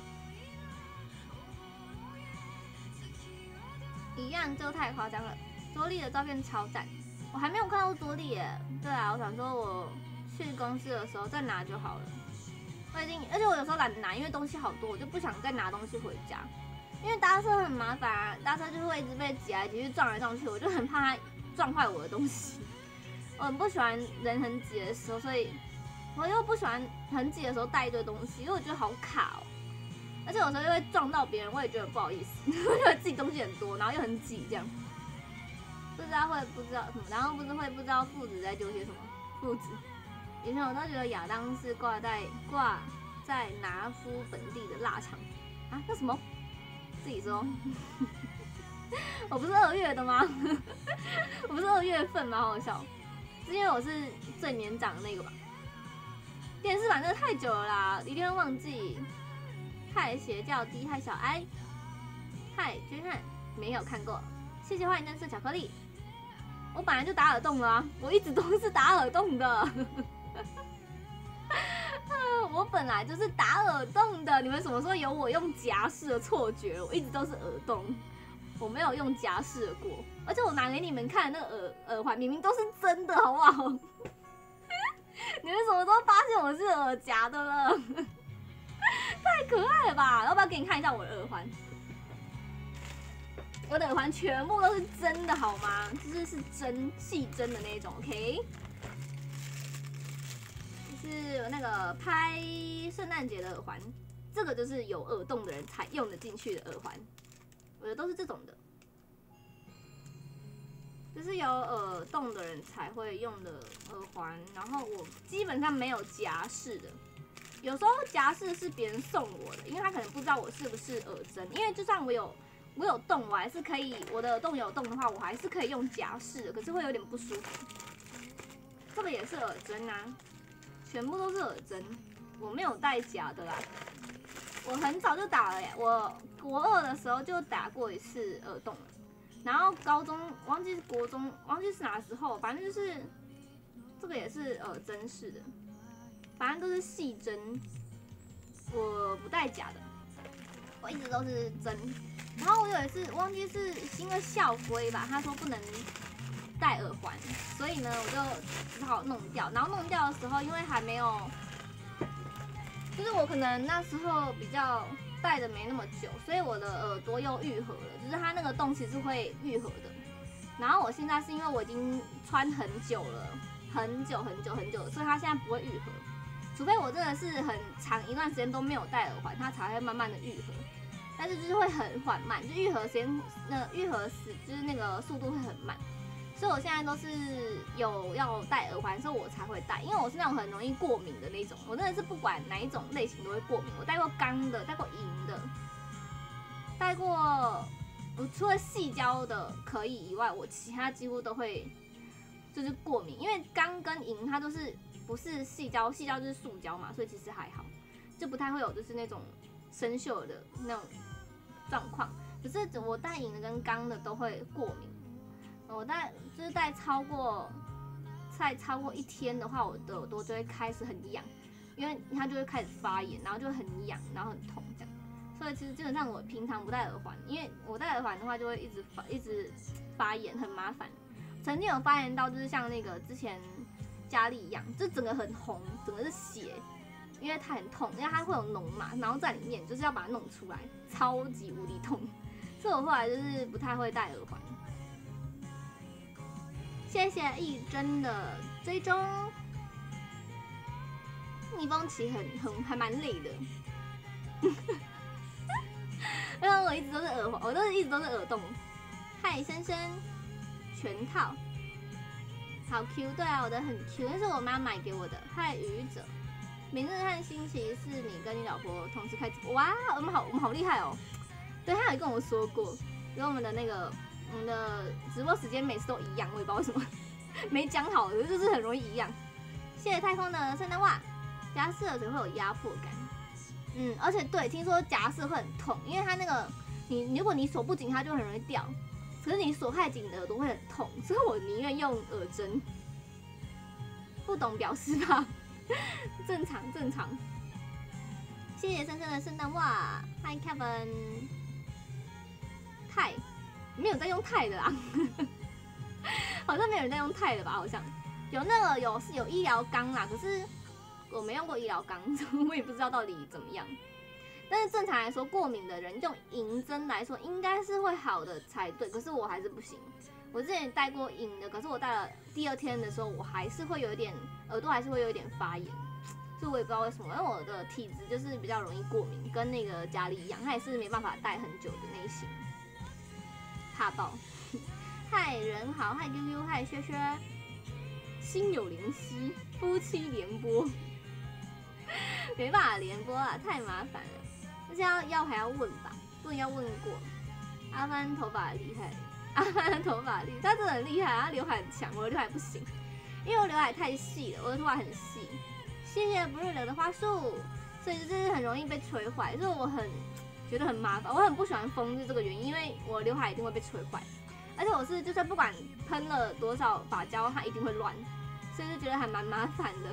A: 一样就太夸张了，多莉的照片超赞，我还没有看到多莉耶。对啊，我想说我去公司的时候再拿就好了。而且我有时候懒得拿，因为东西好多，我就不想再拿东西回家。因为搭车很麻烦啊，搭车就是会一直被挤来挤去、撞来撞去，我就很怕它撞坏我的东西。我很不喜欢人很挤的时候，所以我又不喜欢很挤的时候带一堆东西，因为我觉得好卡哦。而且有时候又会撞到别人，我也觉得不好意思，因为自己东西很多，然后又很挤这样。不知道什么，然后不知道父子在纠结什么。父子，以前我都觉得亚当是挂在拿夫本地的腊肠啊，那什么？自己说，我不是2月的吗？我不是2月份吗？好好笑，是因为我是最年长的那个吧？电视版真的太久了啦，一定会忘记。嗨，邪教低，嗨小哀，嗨君汉，没有看过，谢谢欢迎认识巧克力。我本来就打耳洞了啊，我一直都是打耳洞的。我本来就是打耳洞的，你们什么时候有我用夹式的错觉？我一直都是耳洞，我没有用夹式的过。而且我拿给你们看的那个耳环，明明都是真的，好不好？你们什么时候发现我是耳夹的了？太可爱了吧！要不要给你看一下我的耳环？我的耳环全部都是真的，好吗？就是真细真的那种 ，OK？ 就是那个拍圣诞节的耳环，这个就是有耳洞的人才用得进去的耳环，我的都是这种的，就是有耳洞的人才会用的耳环。然后我基本上没有夹式的。有时候夹式是别人送我的，因为他可能不知道我是不是耳针，因为就算我有洞，我还是可以，我的耳洞有洞的话，我还是可以用夹式的，可是会有点不舒服。这个也是耳针啊，全部都是耳针，我没有带夹的啦。我很早就打了耶，我国2的时候就打过一次耳洞了，然后高中忘记是国中，忘记是哪时候，反正就是这个也是耳针式的。反正都是细针，我不带假的，我一直都是针。然后我有一次忘记是因为校规吧，他说不能戴耳环，所以呢我就只好弄掉。然后弄掉的时候，因为还没有，就是我可能那时候比较戴的没那么久，所以我的耳朵又愈合了，就是它那个洞其实会愈合的。然后我现在是因为我已经穿很久了，很久，所以它现在不会愈合。除非我真的是很长一段时间都没有戴耳环，它才会慢慢的愈合，但是就是会很缓慢，就愈合时间，愈合时就是那个速度会很慢，所以我现在都是有要戴耳环的时候我才会戴，因为我是那种很容易过敏的那种，我真的是不管哪一种类型都会过敏。我戴过钢的，戴过银的，戴过，我除了矽胶的可以以外，我其他几乎都会就是过敏，因为钢跟银它都是。不是矽胶，矽胶就是塑胶嘛，所以其实还好，就不太会有就是那种生锈的那种状况。可是我戴银的跟钢的都会过敏，我就是戴超过1天的话，我的耳朵就会开始很痒，因为它就会开始发炎，然后就很痒，然后很痛这样。所以其实基本上我平常不戴耳环，因为我戴耳环的话就会一直发炎，很麻烦。曾经有发炎到就是像那个之前。家里一样，就整个很红，整个是血，因为它很痛，因为它会有脓嘛，然后在里面就是要把它弄出来，超级无敌痛，所以我后来就是不太会戴耳环。谢谢一真的追踪，逆风骑还蛮累的，因为我一直都是耳环，我一直都是耳洞。嗨，深深全套。好 Q， 对啊，我的很 Q， 那是我妈买给我的。嗨，愚者，明日和星期四你跟你老婆同时开直播，哇，我们好厉害哦。对，他有跟我说过，跟我们的直播时间每次都一样，我也不知道为什么，没讲好的，就是很容易一样。谢谢太空的圣诞袜，加湿耳水会有压迫感。 而且对，听说夹式会很痛，因为它那个如果你锁不紧，它就很容易掉。可是你锁太紧的耳朵会很痛，所以我宁愿用耳针。不懂表示吧，正常。谢谢深深的圣诞袜 ，Hi Kevin。钛没有在用钛的啦，好像没有人在用钛的吧？好像有那个有医疗钢啦，可是我没用过医疗钢，我也不知道到底怎么样。但是正常来说，过敏的人用银针来说，应该是会好的才对。可是我还是不行。我之前戴过银的，可是我戴了第2天的时候，我还是会有一点耳朵还是会有一点发炎，所以我也不知道为什么。因为我的体质就是比较容易过敏，跟那个家里一样，他也是没办法戴很久的类型。怕爆！嗨，人好，嗨 QQ， 嗨轩轩，心有灵犀，夫妻联播，没办法联播啊，太麻烦了。而且要还要问吧，不能要问过。阿帆头发厉害，阿帆的头发厉害，他真的很厉害，他刘海很强，我的刘海不行，因为我刘海太细了，我的头发很细。谢谢不入流的花束，所以就是很容易被吹坏，所以我觉得很麻烦，我很不喜欢风，是这个原因，因为我刘海一定会被吹坏，而且我是就算不管喷了多少发胶，它一定会乱，所以就觉得还蛮麻烦的。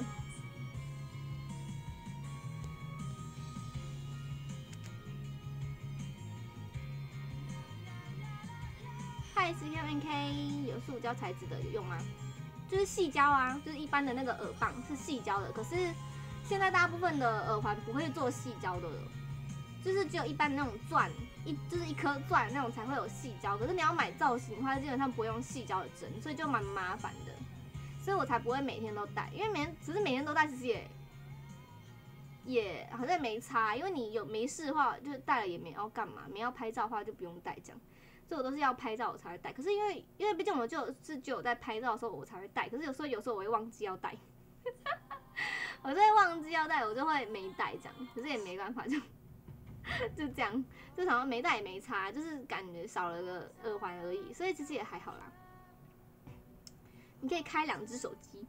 A: 嗨 ，CMNK 有塑胶材质的有用吗？就是细胶啊，就是一般的那个耳棒是细胶的，可是现在大部分的耳环不会做细胶的了。就是只有一般的那种钻，就是一颗钻那种才会有细胶，可是你要买造型的话，基本上不会用细胶的针，所以就蛮麻烦的，所以我才不会每天都戴，因为只是每天都戴，其实也好像没差，因为你没事的话，就是戴了也没要干嘛，没要拍照的话就不用戴这样，所以我都是要拍照我才会戴，可是因为毕竟我只有在拍照的时候我才会戴，可是有时候我会忘记要戴，我就会忘记要戴，我就会没戴这样，可是也没办法就这样，就好像没戴也没差，就是感觉少了个耳环而已，所以其实也还好啦。你可以开2只手机，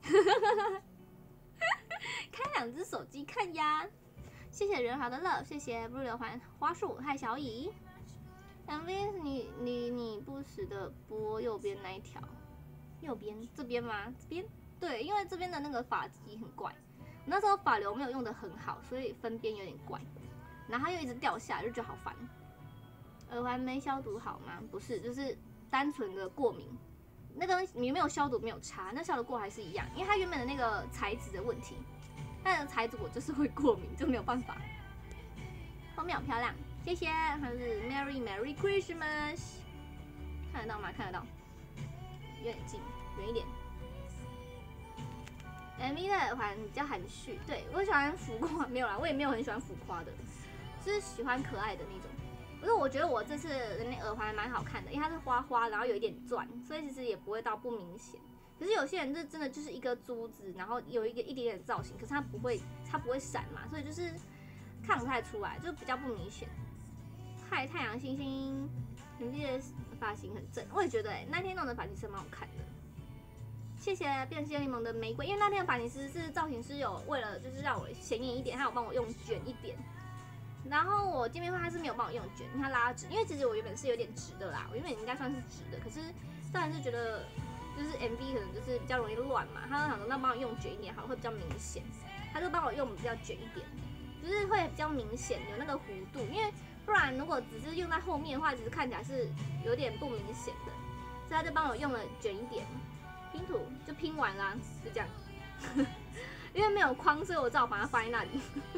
A: 开2只手机看呀。谢谢人好的乐，谢谢不流环花束，嗨小乙。MV 你不时的播右边那一条，右边这边吗？这边对，因为这边的那个发髻很怪，我那时候发流没有用的很好，所以分边有点怪。然后它又一直掉下来，就觉得好烦。耳环没消毒好吗？不是，就是单纯的过敏。那个你没有消毒没有差，那消毒过还是一样，因为它原本的那个材质的问题，它的材质我就是会过敏，就没有办法。后面好漂亮，谢谢。它是 Merry Christmas， 看得到吗？看得到，有点近，远一点。MV 的耳环比较含蓄，对我喜欢浮夸，没有啦，我也没有很喜欢浮夸的。就是喜欢可爱的那种，可是我觉得我这次的那耳环蛮好看的，因为它是花花，然后有一点钻，所以其实也不会到不明显。可是有些人这真的就是一个珠子，然后有一点点造型，可是它不会闪嘛，所以就是看不太出来，就比较不明显。嗨，太阳星星，你的发型很正，我也觉得那天弄的发型是蛮好看的。谢谢变心柠檬的玫瑰，因为那天的发型师是造型师有为了就是让我显眼一点，他有帮我用卷一点。然后我见面会他是没有帮我用卷，他拉直，因为其实我原本是有点直的啦，我原本应该算是直的，可是当然是觉得就是 MV 可能就是比较容易乱嘛，他就想说那帮我用卷一点好，会比较明显，他就帮我用比较卷一点，就是会比较明显有那个弧度，因为不然如果只是用在后面的话，其实看起来是有点不明显的，所以他就帮我用了卷一点，拼图就拼完啦，就这样，因为没有框，所以我只好把它放在那里。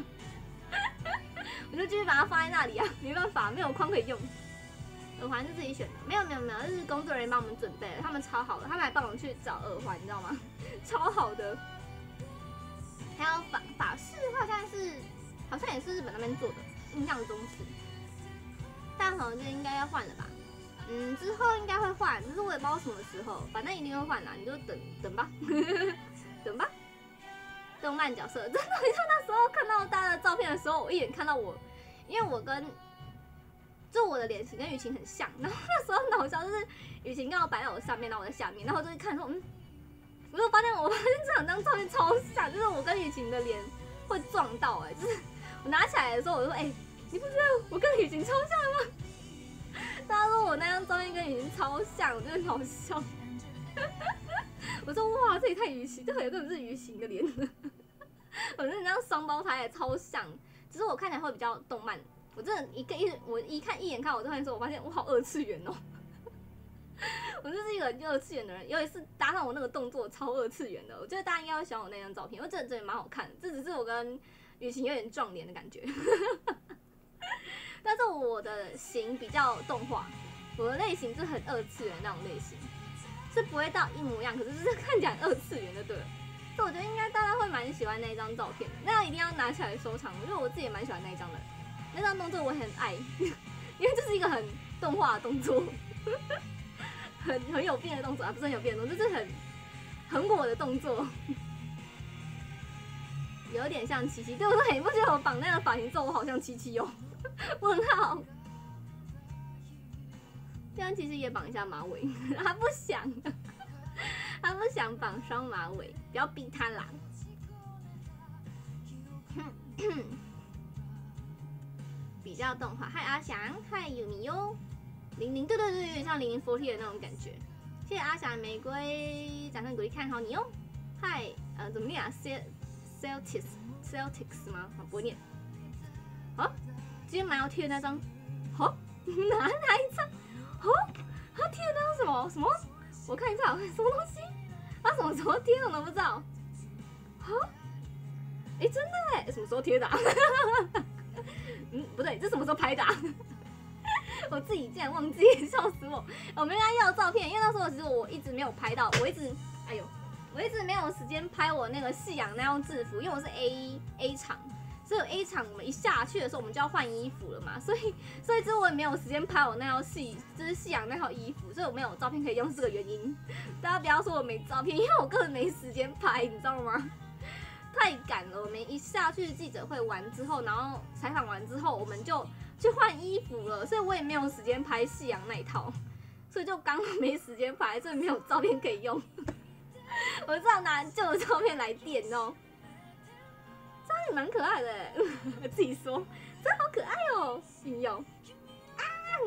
A: 我就继续把它放在那里啊，没办法，没有框可以用。耳环是自己选的，没有，就是工作人员帮我们准备的，他们超好的，他们还帮我们去找耳环，你知道吗？超好的。还有法式的话，好像也是日本那边做的，印象中是。但好像应该要换了吧？之后应该会换，只是我也不知道什么时候，反正一定会换啦，你就等吧，等吧。动漫角色真的，像那时候看到大家的照片的时候，我一眼看到我，因为我的脸型跟雨晴很像，然后那时候很好笑，就是雨晴刚好摆在我上面，然后我在下面，然后我就看说，我就发现这两张照片超像，就是我跟雨晴的脸会撞到，就是我拿起来的时候，我就说，你不觉得我跟雨晴超像吗？大家说我那张照片跟雨晴超像，我觉得很好笑。我说哇，这也太雨晴，这有根本是雨晴的脸。我觉得你那张双胞胎也超像，只是我看起来会比较动漫。我真的我一眼看我照片的时候，我发现我好二次元哦。我就是一个很二次元的人，尤其是搭上我那个动作超二次元的。我觉得大家应该会喜欢我那张照片，因为真的蛮好看的。这只是我跟雨晴有点撞脸的感觉。但是我的型比较动画，我的类型是很二次元那种类型，是不会到一模一样，可是就是看起来二次元就对了。所以我觉得应该大家会蛮喜欢那一张照片的，那一定要拿起来收藏。因为我自己也蛮喜欢那一张的，那张动作我很爱，因为这是一个很动画的动作，很有病的动作啊，不是很有病的动作，就是很我的动作。有点像七七，对不对？你不觉得我绑那个发型之后我好像七七哦？问号。这样其实也绑一下马尾，他不想，他不想绑双马尾，不要逼他啦。比较动画，嗨阿翔，嗨有你哟，00，对，有点像0040的那种感觉。谢谢阿翔玫瑰，掌声鼓励，看好你哟。嗨，怎么念啊 ？Celtics 吗？不会念。啊，今天蛮要贴的那张，哪一张？他贴的那张什么？我看一下，什么东西？他什么时候贴的我都不知道。真的哎，什么时候贴的？不对，这什么时候拍的？我自己竟然忘记，笑死我！我没跟他要照片，因为那时候其实我一直没有拍到，我一直没有时间拍我那个夕阳那样制服，因为我是 A 场。所以 A 场我们一下去的时候，我们就要换衣服了嘛，所以之后我也没有时间拍我那套就是夕阳那套衣服，所以我没有照片可以用，是这个原因。大家不要说我没照片，因为我根本没时间拍，你知道吗？太赶了，我们一下去记者会完之后，然后采访完之后，我们就去换衣服了，所以我也没有时间拍夕阳那一套，所以就刚没时间拍，所以没有照片可以用。我只好拿旧的照片来垫哦。这样也蛮可爱的哎，自己说，真好可爱哦，引诱啊，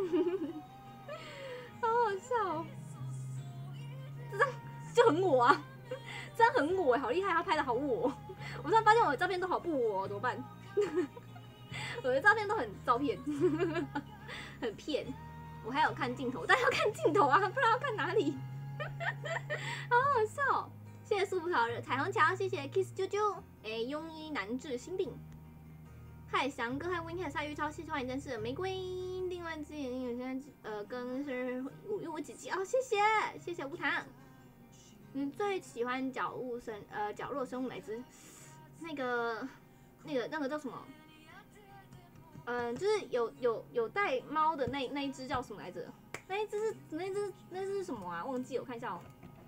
A: 好好笑哦，这张就很我啊，这样很我，好厉害，他拍的好我。我突然发现我的照片都好不我，怎么办？我的照片都很照片，很骗。我还有看镜头，但要看镜头啊，不然要看哪里？好好笑哦。谢谢素葡萄热彩虹桥，谢谢 Kiss 啾啾，庸医难治心病。嗨，翔哥，嗨 Win 鲨鱼超喜欢真是玫瑰。另外之前有现在跟是515几集哦，谢谢无糖。你最喜欢角落生物哪只？那个叫什么？就是有带猫的那一只叫什么来着？那只是什么啊？忘记了，我看一下哦。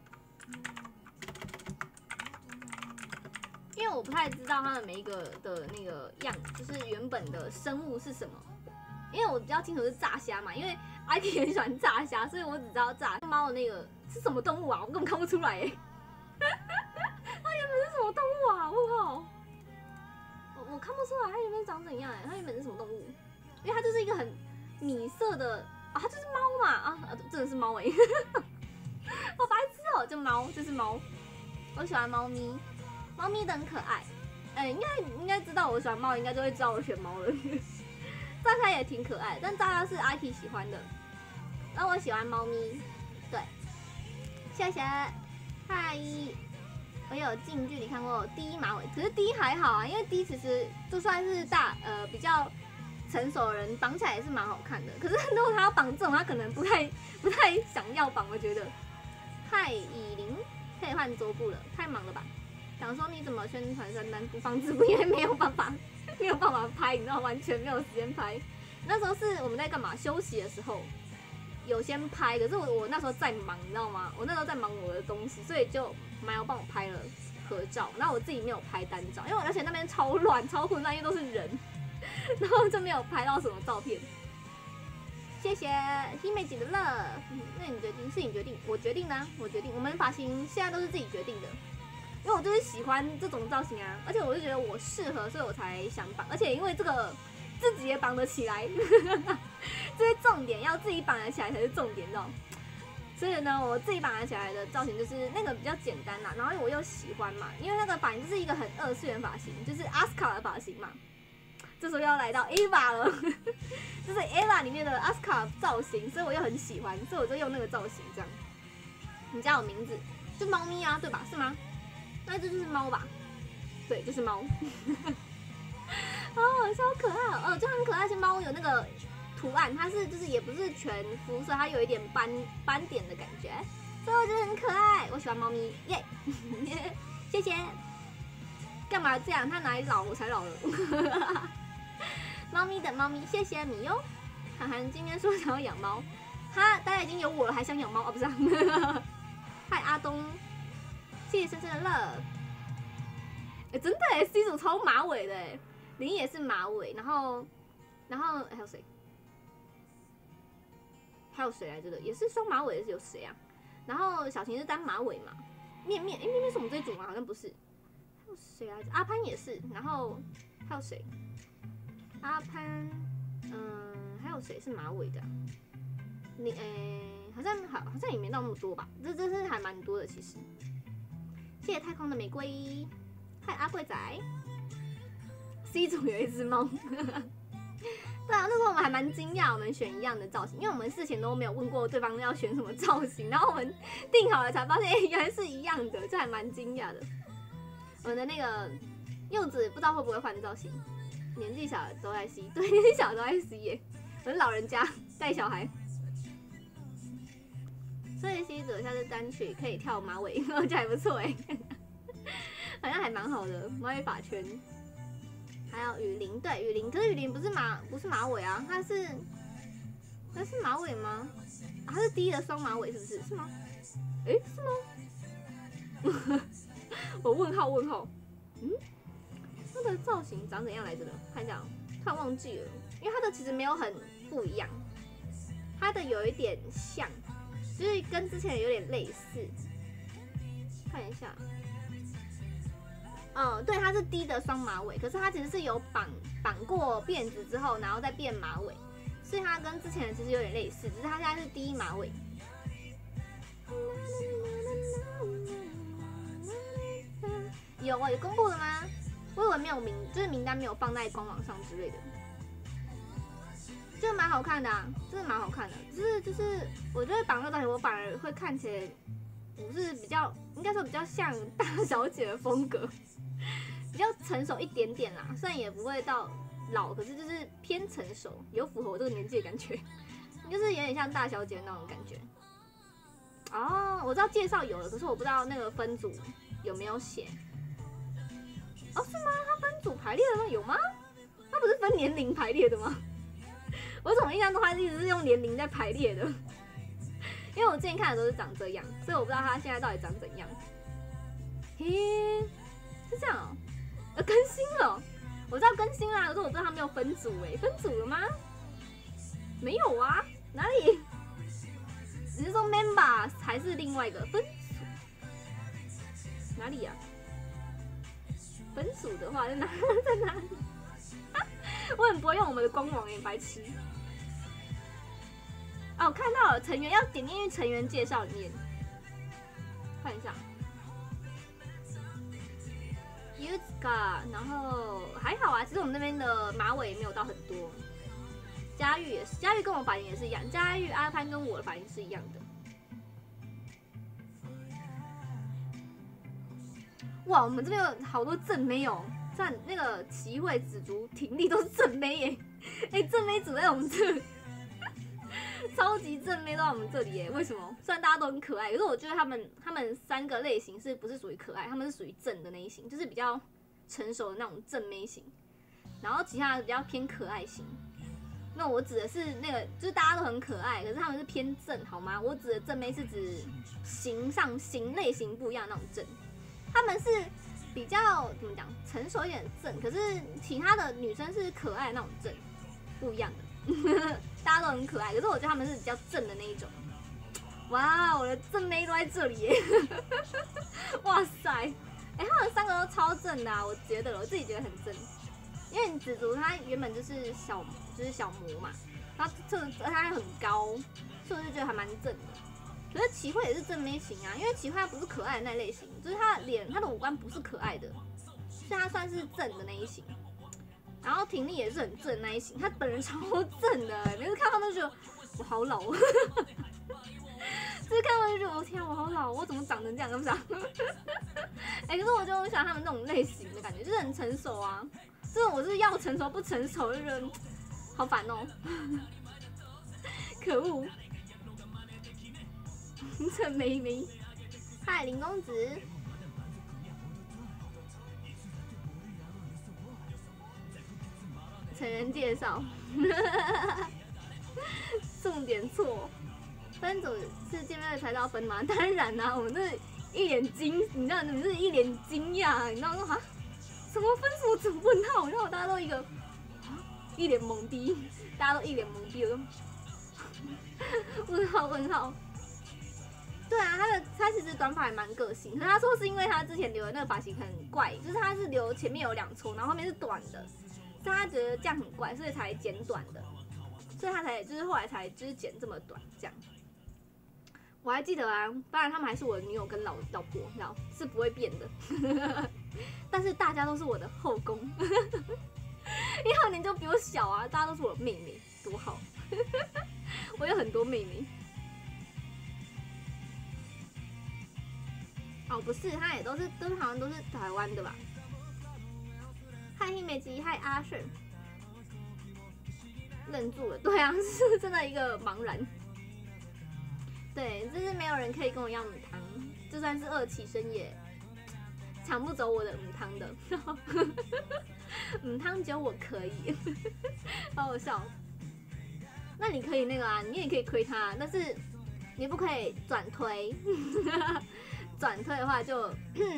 A: 因为我不太知道它们每一个的那个就是原本的生物是什么。因为我比较清楚是炸虾嘛，因为 IT 很喜欢炸虾，所以我只知道炸猫的那个是什么动物啊？我根本看不出来哎。它原本是什么动物啊？问号。我看不出来它原本长怎样哎，它原本是什么动物？因为它就是一个很米色的啊，它就是猫嘛真的是猫哎，好白痴哦，就猫，这是猫，我喜欢猫咪，猫咪的很可爱，应该知道我喜欢猫，应该就会知道我选猫了。炸虾也挺可爱，但炸虾是阿 K 喜欢的，那我喜欢猫咪，对，谢谢，嗨。我有近距离看过D马尾，可是 D 还好啊，因为 D 其实就算是比较成熟的人绑起来也是蛮好看的。可是如果他要绑这种，他可能不太想要绑，我觉得。嗨，以琳可以换桌布了，太忙了吧？想说你怎么宣传圣诞不放直播，因为没有办法拍，你知道完全没有时间拍。那时候是我们在干嘛？休息的时候有先拍，可是我那时候在忙，你知道吗？我那时候在忙我的东西，所以就妈要帮我拍了合照，然后我自己没有拍单照，因为而且那边超乱超混乱，因为都是人，然后就没有拍到什么照片。谢谢希妹姐的乐，那你决定是你决定，我决定呢，我们发型现在都是自己决定的， 因为我就是喜欢这种造型啊，而且我就觉得我适合，所以我才想绑，而且因为这个自己也绑得起来，这些重点要自己绑得起来才是重点，知道吗？所以呢，我自己绑得起来的造型就是那个比较简单啦，然后我又喜欢嘛，因为那个发型就是一个很二次元发型，就是阿斯卡的发型嘛。这时候要来到 Eva 了，就是 Eva 里面的阿斯卡造型，所以我又很喜欢，所以我就用那个造型这样。你叫我名字，就猫咪啊，对吧？是吗？那这就是猫吧？对，就是猫。哦，超可爱哦，就很可爱。而且猫有那个图案，它是就是也不是全肤色，它有一点斑点的感觉，所以我觉得很可爱。我喜欢猫咪，耶、谢谢。干嘛这样？它哪里老我才老了？猫咪的猫咪，谢谢你哟。涵涵今天说想要养猫，大家已经有我了，还想养猫啊？不是、啊。嗨阿东，谢谢深深的 love。真的哎 ，C 组超马尾的哎，林也是马尾，然后还有谁？还有谁来着的？也是双马尾的是有谁啊？然后小晴是单马尾嘛？面面是我们这一组吗？好像不是。还有谁来着？阿潘也是，然后还有谁？阿潘，还有谁是马尾的、啊？你好像也没到那么多吧？这是还蛮多的其实。谢谢太空的玫瑰，嗨阿贵仔。C 组有一只猫，对啊，那时候我们还蛮惊讶，我们选一样的造型，因为我们事前都没有问过对方要选什么造型，然后我们定好了才发现，原来是一样的，这还蛮惊讶的。我们的那个柚子不知道会不会换造型。年纪小的都在 C， 对，年纪小的都在 C 耶。我是老人家带小孩，所以 C 组下次单曲可以跳马尾，我觉得还不错哎，好像还蛮好的马尾发圈。还有雨林，对雨林，可是雨林不是马尾啊，它是马尾吗？啊，它是低的双马尾是不是？是吗？是吗？我问号，它的造型长怎样来着的？看一下，突然忘记了，因为它的其实没有很不一样，它的有一点像，就是跟之前有点类似。看一下，对，它是低的双马尾，可是它其实是有绑过辫子之后，然后再变马尾，所以它跟之前的其实有点类似，只是它现在是低马尾。有公布了吗？我以为没有就是名单没有放在官网上之类的，就蛮好看的啊，真的蛮好看的。就是我觉得绑这个造型，我反而会看起来不是比较，应该说比较像大小姐的风格，比较成熟一点点啦。虽然也不会到老，可是就是偏成熟，有符合我这个年纪的感觉，就是有点像大小姐那种感觉。哦，我知道介绍有了，可是我不知道那个分组有没有写。哦，是吗？它分组排列的吗？有吗？它不是分年龄排列的吗？我怎么印象中它一直是用年龄在排列的？因为我之前看的都是长这样，所以我不知道它现在到底长怎样。嘿，是这样哦、更新了，我知道更新啦，可是我不知道它没有分组哎，分组了吗？没有啊，哪里？只是说 member 还是另外一个分组？哪里呀、啊？分组的话在哪里？我很不会用我们的官网耶，白痴。哦，我看到了，成员要点进去成员介绍里面看一下。Yuka， 然后还好啊，其实我们那边的马尾也没有到很多。佳玉也是，佳玉跟我发型也是一样，佳玉、阿潘跟我的发型是一样的。哇，我们这边有好多正妹哦，像那个齐慧、紫竹、婷丽都是正妹耶，正妹组在我们这里，超级正妹都在我们这里耶，为什么？虽然大家都很可爱，可是我觉得他们三个类型是不是属于可爱？他们是属于正的那一型，就是比较成熟的那种正妹型，然后其他的比较偏可爱型。那我指的是那个，就是大家都很可爱，可是他们是偏正，好吗？我指的正妹是指型类型不一样的那种正。他们是比较怎么讲，成熟一点的正，可是其他的女生是可爱的那种正，不一样的。大家都很可爱，可是我觉得他们是比较正的那一种。哇，我的正妹都在这里耶！哇塞， 他们3个都超正的啊，我自己觉得很正，因为紫竹它原本就是小模嘛，然后它还很高，所以我就觉得还蛮正的。可是齐慧也是正妹型啊，因为齐慧她不是可爱的那类型，就是她的五官不是可爱的，所以她算是正的那一型。然后婷丽也是很正的那一型，她本人超正的，每次看到都觉得我好老，就是看到就觉得我天，我好老，我怎么长成这样，不想？可是我就很喜欢他们那种类型的感觉，就是很成熟啊。这种我是要成熟不成熟，就觉得好烦哦，可恶。陈梅梅，嗨，林公子，成人介绍，重点错，分组是见面会才知道分吗？当然啦、我们这一脸惊，你知道你们是一脸惊讶，你知道说哈，什么分什么组问号？然后大家都一个一脸懵逼，大家都一脸懵逼，我都问号。对啊，他其实短发还蛮个性，可是他说是因为他之前留的那个发型很怪，就是他是留前面有2撮，然后后面是短的，所以他觉得这样很怪，所以才剪短的，所以他才就是后来才就是剪这么短这样。我还记得啊，当然他们还是我的女友跟老婆，你知道是不会变的，但是大家都是我的后宫，因为他们年就比我小啊，大家都是我的妹妹，多好，我有很多妹妹。哦，不是，他也都好像都是台湾的吧？嗨，黑美吉，嗨，阿顺，愣住了。对啊，是真的一个茫然。对，就是没有人可以跟我要母汤，就算是2期生也抢不走我的母汤的。母汤只有我可以，好好笑。那你可以那个啊，你也可以亏他，但是你不可以转推。转推的话就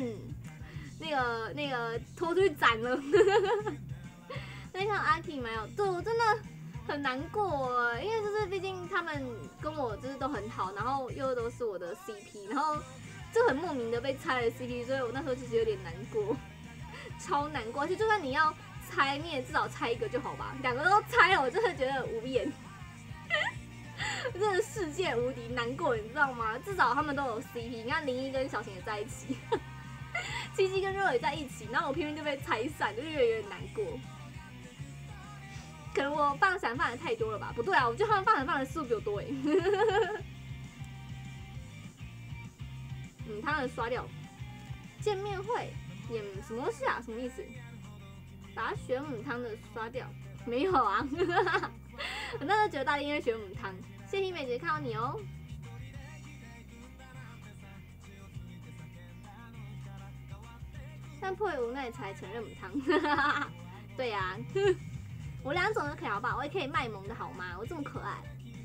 A: 那个拖出去斩了。那看阿 K 没有，对我真的很难过，因为就是毕竟他们跟我就是都很好，然后又都是我的 CP， 然后就很莫名的被拆了 CP， 所以我那时候其实有点难过，超难过。而且就算你要拆，你也至少拆一个就好吧，2个都拆了，我真的觉得无言。真的世界无敌难过，你知道吗？至少他们都有 CP， 你看林一跟小晴也在一起，七七跟肉也在一起，然后我偏偏就被拆散，就有点难过。可能我放闪放的太多了吧？不对啊，我觉得他们放闪放的次数比我多哎。他们刷掉见面会演什么东西啊？什么意思？把玄母汤的刷掉？没有啊。我那时候觉得大家应该选母汤，谢谢美姐看到你哦。但迫于无奈才承认母汤，对呀、我2种都可以好不好？我也可以卖萌的好吗？我这么可爱，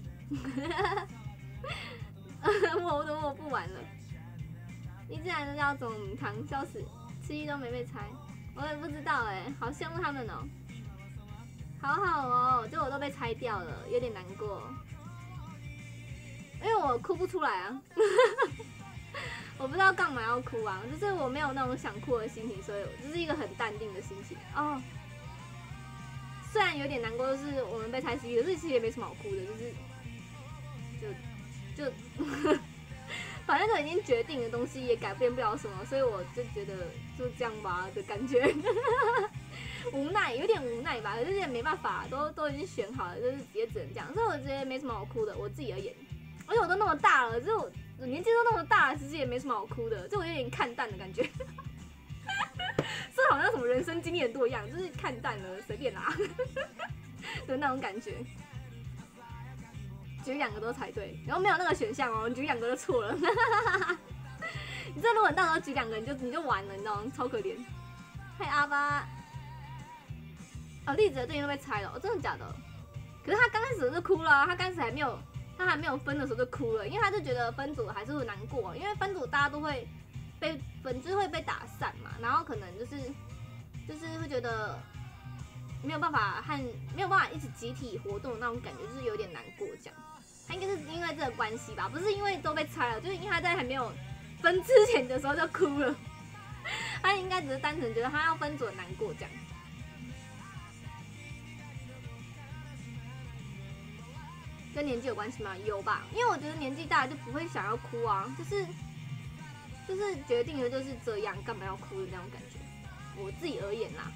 A: 我不玩了。你竟然要走母汤，笑死！吃鸡都没被拆，我也不知道哎，好羡慕他们哦。好好哦，就我都被拆掉了，有点难过，因为我哭不出来啊，我不知道干嘛要哭啊，就是我没有那种想哭的心情，所以我就是一个很淡定的心情哦。虽然有点难过，就是我们被拆 CP， 可是其实也没什么好哭的，就反正都已经决定的东西也改变不了什么，所以我就觉得就这样吧的感觉。无奈，有点无奈吧，可是也没办法，都已经选好了，就是也只能这样，所以我觉得没什么好哭的，我自己而言，而且我都那么大了，就是我年纪都那么大了，其实也没什么好哭的，就我有点看淡的感觉，这好像什么人生经历很多一样，就是看淡了，随便啦的那种感觉。举2个都猜对，然后没有那个选项哦，你举2个就错了。你这如果你到时候举2个，你就完了，你知道吗？超可怜。嗨阿巴。哦，栗子的队员都被拆了、哦，真的假的？可是他刚开始就哭了、啊，他刚开始还没有分的时候就哭了，因为他就觉得分组还是会难过，因为分组大家都会被分，就是会被打散嘛，然后可能就是会觉得没有办法一起集体活动的那种感觉，就是有点难过这样。他应该是因为这个关系吧，不是因为都被拆了，就是因为他在还没有分之前的时候就哭了， 他应该只是单纯觉得他要分组很难过这样。跟年纪有关系吗？有吧，因为我觉得年纪大就不会想要哭啊，就是决定了就是这样，干嘛要哭的那种感觉。我自己而言啦，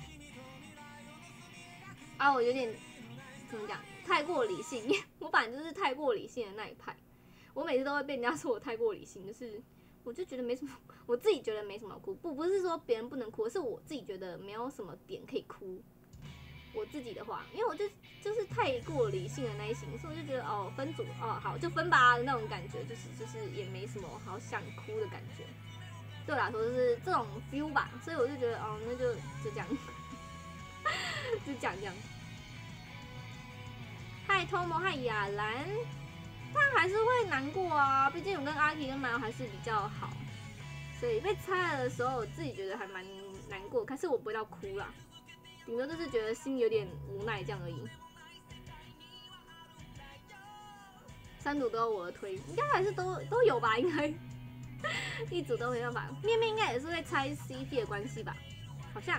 A: 我有点怎么讲，太过理性，我本来就是太过理性的那一派。我每次都会被人家说我太过理性，就是我就觉得没什么，我自己觉得没什么哭，不是说别人不能哭，是我自己觉得没有什么点可以哭。我自己的话，因为我就是太过理性的那一型，所以我就觉得分组好就分吧的那种感觉，就是也没什么好想哭的感觉。对我来说就是这种 feel 吧，所以我就觉得那就这样，就讲这样。嗨 Tomo， 嗨雅兰，但还是会难过啊，毕竟我跟阿 K 跟马友还是比较好，所以被拆了的时候，我自己觉得还蛮难过，可是我不会到哭啦。顶多就是觉得心有点无奈这样而已。3组都有我的推，应该还是都有吧？应该一组都没办法。面面应该也是会猜 CP 的关系吧？好像。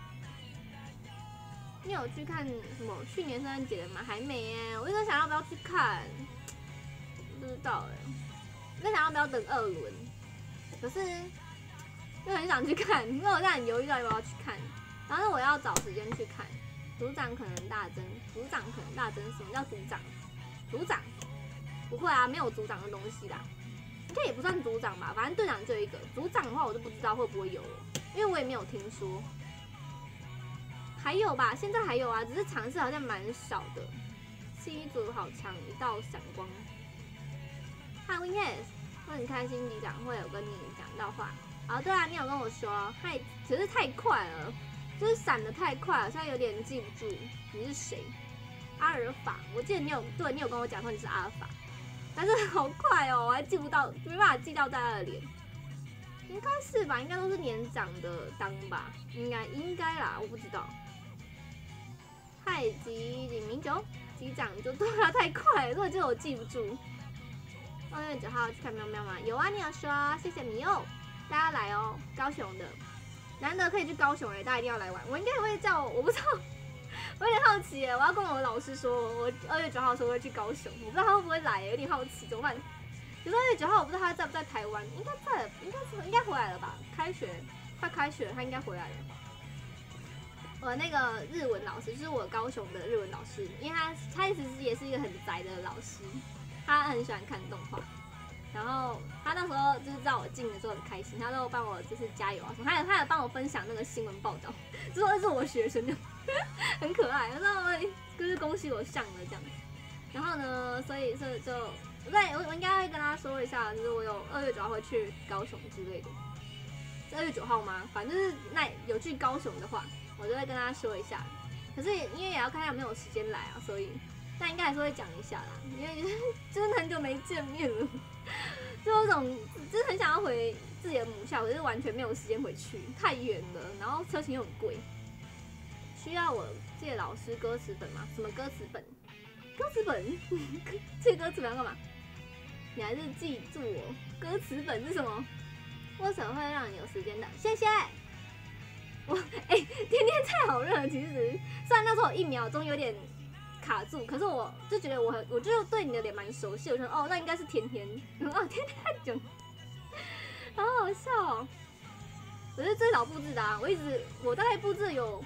A: 你有去看什么去年圣诞节的吗？还没耶，我一直想要不要去看，不知道哎。在想要不要等2轮，可是又很想去看，因为我现在很犹豫到底要不要去看。然后我要找时间去看，组长可能大增，什么叫组长？组长不会啊，没有组长的东西啦，应该也不算组长吧，反正队长就一个，组长的话我就不知道会不会有了，因为我也没有听说。还有吧，现在还有啊，只是尝试好像蛮少的。7组好强，一道闪光。嗨 Winhead， 我很开心局长会有跟你讲到话。对啊，你有跟我说，只是太快了。就是闪得太快了，现在有点记不住你是谁。阿尔法，我记得你有跟我讲说你是阿尔法，但是好快哦，我还记不到，没办法记到大家的脸。应该是吧，应该都是年长的当吧，应该啦，我不知道。嗨，吉009，机长就对啊，太快了，所以就我记不住。2月9号去看喵喵吗？有啊，你有说，谢谢你哦，大家来哦，高雄的。难得可以去高雄大家一定要来玩。我应该也会叫，我不知道，我有点好奇我要跟我老师说，我2月9号的时候会去高雄，我不知道他会不会来有点好奇，怎么办？可是2月9号我不知道他在不在台湾，应该回来了吧？快开学了，他应该回来了。我那个日文老师就是我高雄的日文老师，因为他其实也是一个很宅的老师，他很喜欢看动画。然后他那时候就是知道我进的时候很开心，他都帮我就是加油啊什么，他有帮我分享那个新闻报道，就说是我学生，很可爱，然后就是恭喜我上了这样。然后呢，所以就我应该会跟他说一下，就是我有2月9号会去高雄之类的。是2月9号吗？反正就是那有去高雄的话，我就会跟他说一下。可是因为也要看他有没有时间来啊，所以但应该还是会讲一下啦，因为真的很久没见面了。就有种就是很想要回自己的母校，可是完全没有时间回去，太远了，然后车钱又很贵。需要我借老师歌词本吗？什么歌词本？歌词本？借歌词本要干嘛？你还是记住我，歌词本是什么？为什么会让你有时间的？谢谢。天天菜好热，其实虽然那时候1秒钟有点卡住，可是我就觉得我就对你的脸蛮熟悉，我说那应该是甜甜，天天太久，好好笑哦。我是最早布置的我大概布置有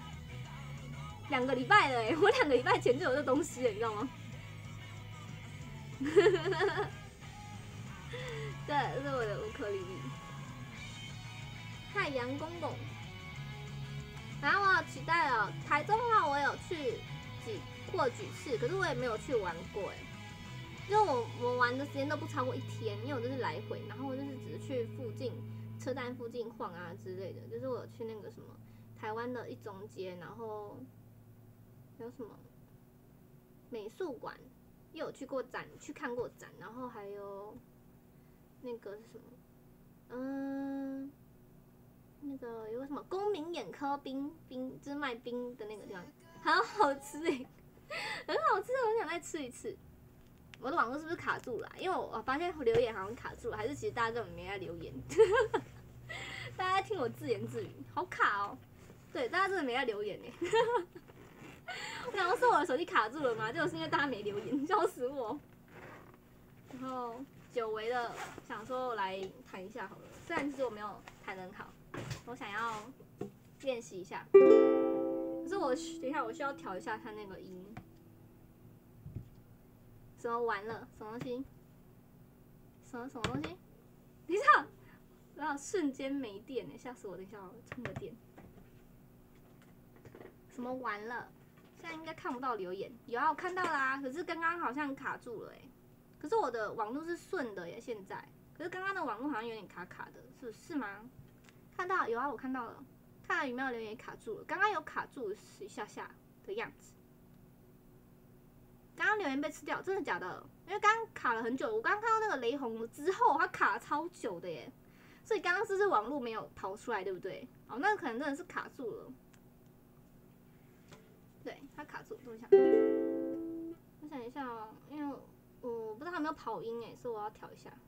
A: 2个礼拜了我2个礼拜前就有这东西了，你知道吗？对，这是我的乌克丽丽。太阳公公，然后我好期待哦。台中的话，我有去过几次，可是我也没有去玩过因为我玩的时间都不超过1天，因为我就是来回，然后我就是只是去车站附近晃啊之类的。就是我有去那个什么台湾的一中街，然后还有什么美术馆，也有去过展，去看过展，然后还有那个是什么？那个有个什么公民眼科冰，就是卖冰的那个地方，好好吃很好吃，我想再吃一次。我的网络是不是卡住了因为我发现留言好像卡住了，还是其实大家根本没在留言？大大家在听我自言自语，好卡哦。对，大家真的没在留言耶。我想说是我的手机卡住了吗？结果是因为大家没留言，笑死我。然后久违的想说我来弹一下好了，虽然其实我没有弹得很好，我想要练习一下。可是我等一下我需要调一下它那个音。什么完了？什么东西？什么东西？等一下，然后瞬间没电哎，吓死我！等一下，我充个电。什么完了？现在应该看不到留言。有啊，我看到啦，可是刚刚好像卡住了哎。可是我的网络是顺的耶，现在。可是刚刚的网络好像有点卡卡的，是吗？看到有啊，我看到了。看来有没有留言卡住了？刚刚有卡住一下下的样子。刚刚留言被吃掉，真的假的？因为刚刚卡了很久，我刚刚看到那个雷洪之后，它卡了超久的耶。所以刚刚是不是网络没有跑出来，对不对？哦，那可能真的是卡住了。对，它卡住，等一下。我想一下哦，因为我不知道它有没有跑音哎，所以我要调一下。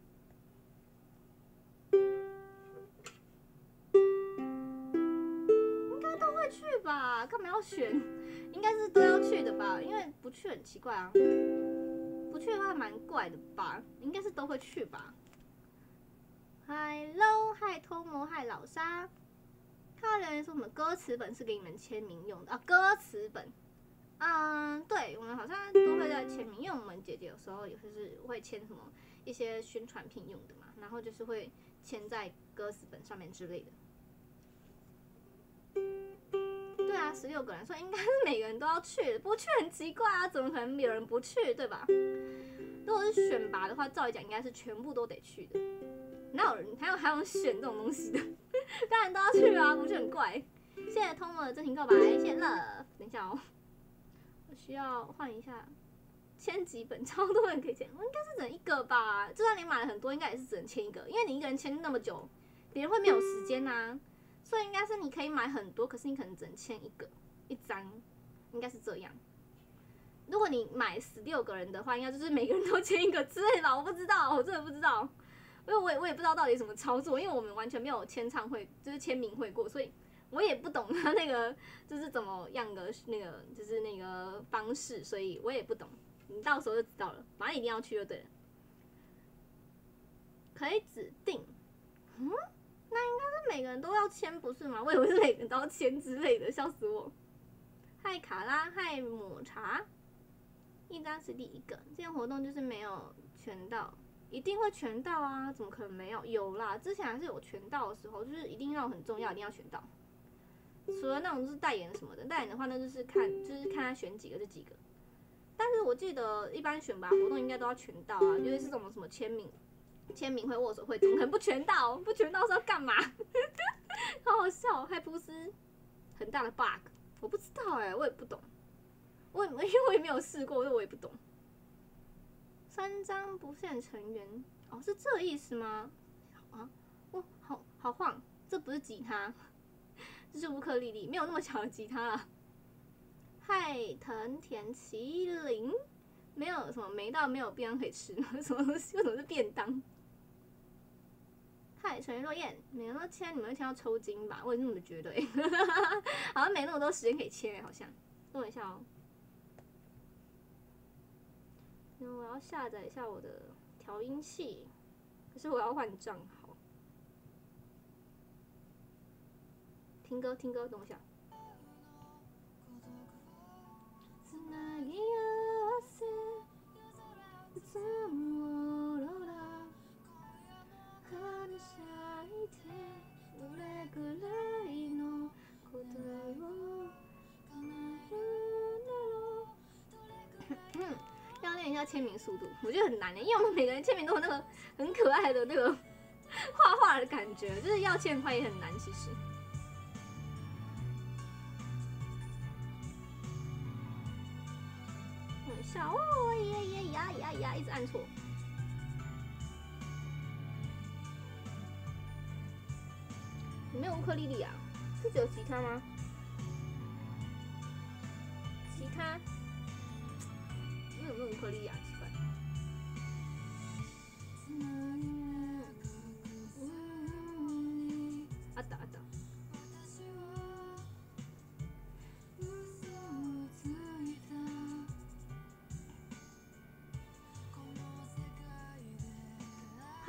A: 应该都会去吧？干嘛要选？应该是都要去的吧？因为不去很奇怪啊。不去的话蛮怪的吧？应该是都会去吧。Hello， 嗨偷魔，嗨老沙。看到留言说什么歌词本是给你们签名用的啊？歌词本，对，我们好像都会在签名，因为我们姐姐有时候也是会签什么一些宣传品用的嘛，然后就是会签在歌词本上面之类的。对啊，16个人，所以应该是每个人都要去的，不去很奇怪啊，怎么可能有人不去，对吧？如果是选拔的话，照理讲应该是全部都得去的。哪有人还有选这种东西的？当然都要去啊，不是很怪。谢谢通了真情告白，谢谢乐。等一下哦，我需要换一下，签几本，超多人可以签，我应该是只能一个吧？就算你买了很多，应该也是只能签一个，因为你一个人签那么久，别人会没有时间啊。所以应该是你可以买很多，可是你可能只能签一张，应该是这样。如果你买16个人的话，应该就是每个人都签一个之类的，我不知道，我真的不知道。因为我也不知道到底怎么操作，因为我们完全没有签唱会，就是签名会过，所以我也不懂他那个就是怎么样的那个就是那个方式，所以我也不懂。你到时候就知道了，反正一定要去就对了。可以指定，那应该是每个人都要签不是吗？我以为是每个人都要签之类的，笑死我。嗨卡拉，嗨抹茶，一张实体一个，这件活动就是没有全到。一定会全到啊，怎么可能没有？有啦，之前还是有全到的时候，就是一定要很重要，一定要全到。除了那种就是代言什么的，代言的话那就是看他选几个就几个。但是我记得一般选拔活动应该都要全到啊，尤其是什么签名会、握手会，怎么可能不全到？不全到是要干嘛？好好笑，害普斯很大的 bug， 我不知道我也不懂，因为我也没有试过，所以我也不懂。3张不限成员哦，是这意思吗？啊，哇，好晃，这不是吉他，这是乌克丽丽，没有那么小的吉他啦。嗨，藤田麒麟，没有什么没到没有便当可以吃，什么东西？为什么是便当？嗨，陈若燕，每个人都签，你们会签到抽筋吧？我也是这么觉得好像没那么多时间可以签好像。等我一下哦。我要下载一下我的调音器，可是我要换账号。听歌，等我一下。要练一下签名速度，我觉得很难因为我们每个人签名都有那个很可爱的那个画画的感觉，就是要签快也很难其实。很笑哦，呀，一直按错。有没有乌克丽丽啊？是只有吉他吗？吉他？有没有乌克丽丽啊？奇怪。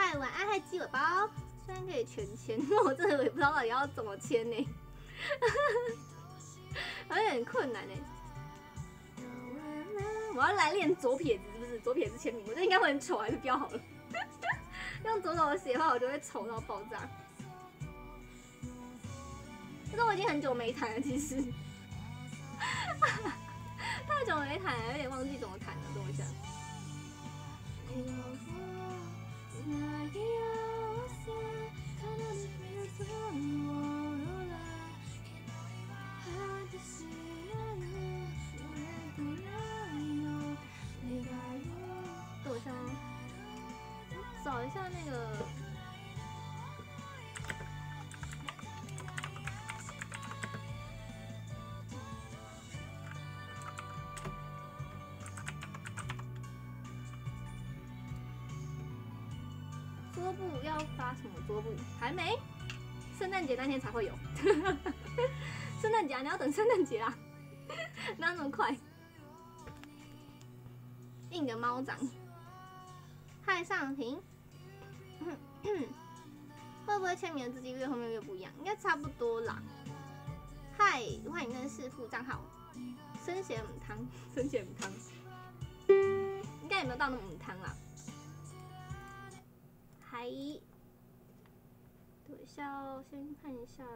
A: 嗨，晚安，嗨，鸡尾包。虽然可以全签，但我真的也不知道到底要怎么签呢，有点困难呢。我要来练左撇子，是不是？左撇子签名，我觉得应该会很丑，还是不要好了。用左手写的话，我就会丑到爆炸。可是我已经很久没弹了，其实太久没弹了，有点忘记怎么弹了。等我一下。等我一下哦，找一下那个。桌布要发什么桌布？还没，圣诞节那天才会有。圣诞节啊，你要等圣诞节啊，哪有那么快？印个猫掌。嗨，上庭。会不会签名的字迹越后面越不一样？应该差不多啦。嗨，欢迎认识副账号。生咸母汤，生咸母汤，应该也没有到那么母汤啦。还等一下哦，先看一下。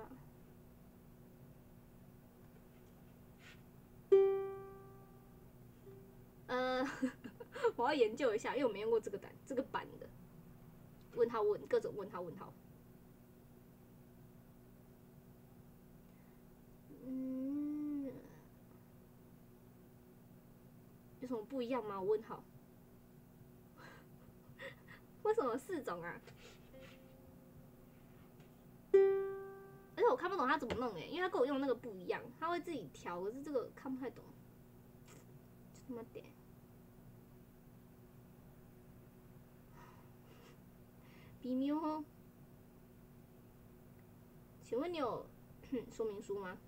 A: 我要研究一下，因为我没用过这个版的。问号问各种问号问号。有什么不一样吗？问号。为什么4种啊？而且我看不懂他怎么弄因为他跟我用那个不一样，他会自己调，可是这个看不太懂。就这么点。微妙哦。请问你有说明书吗？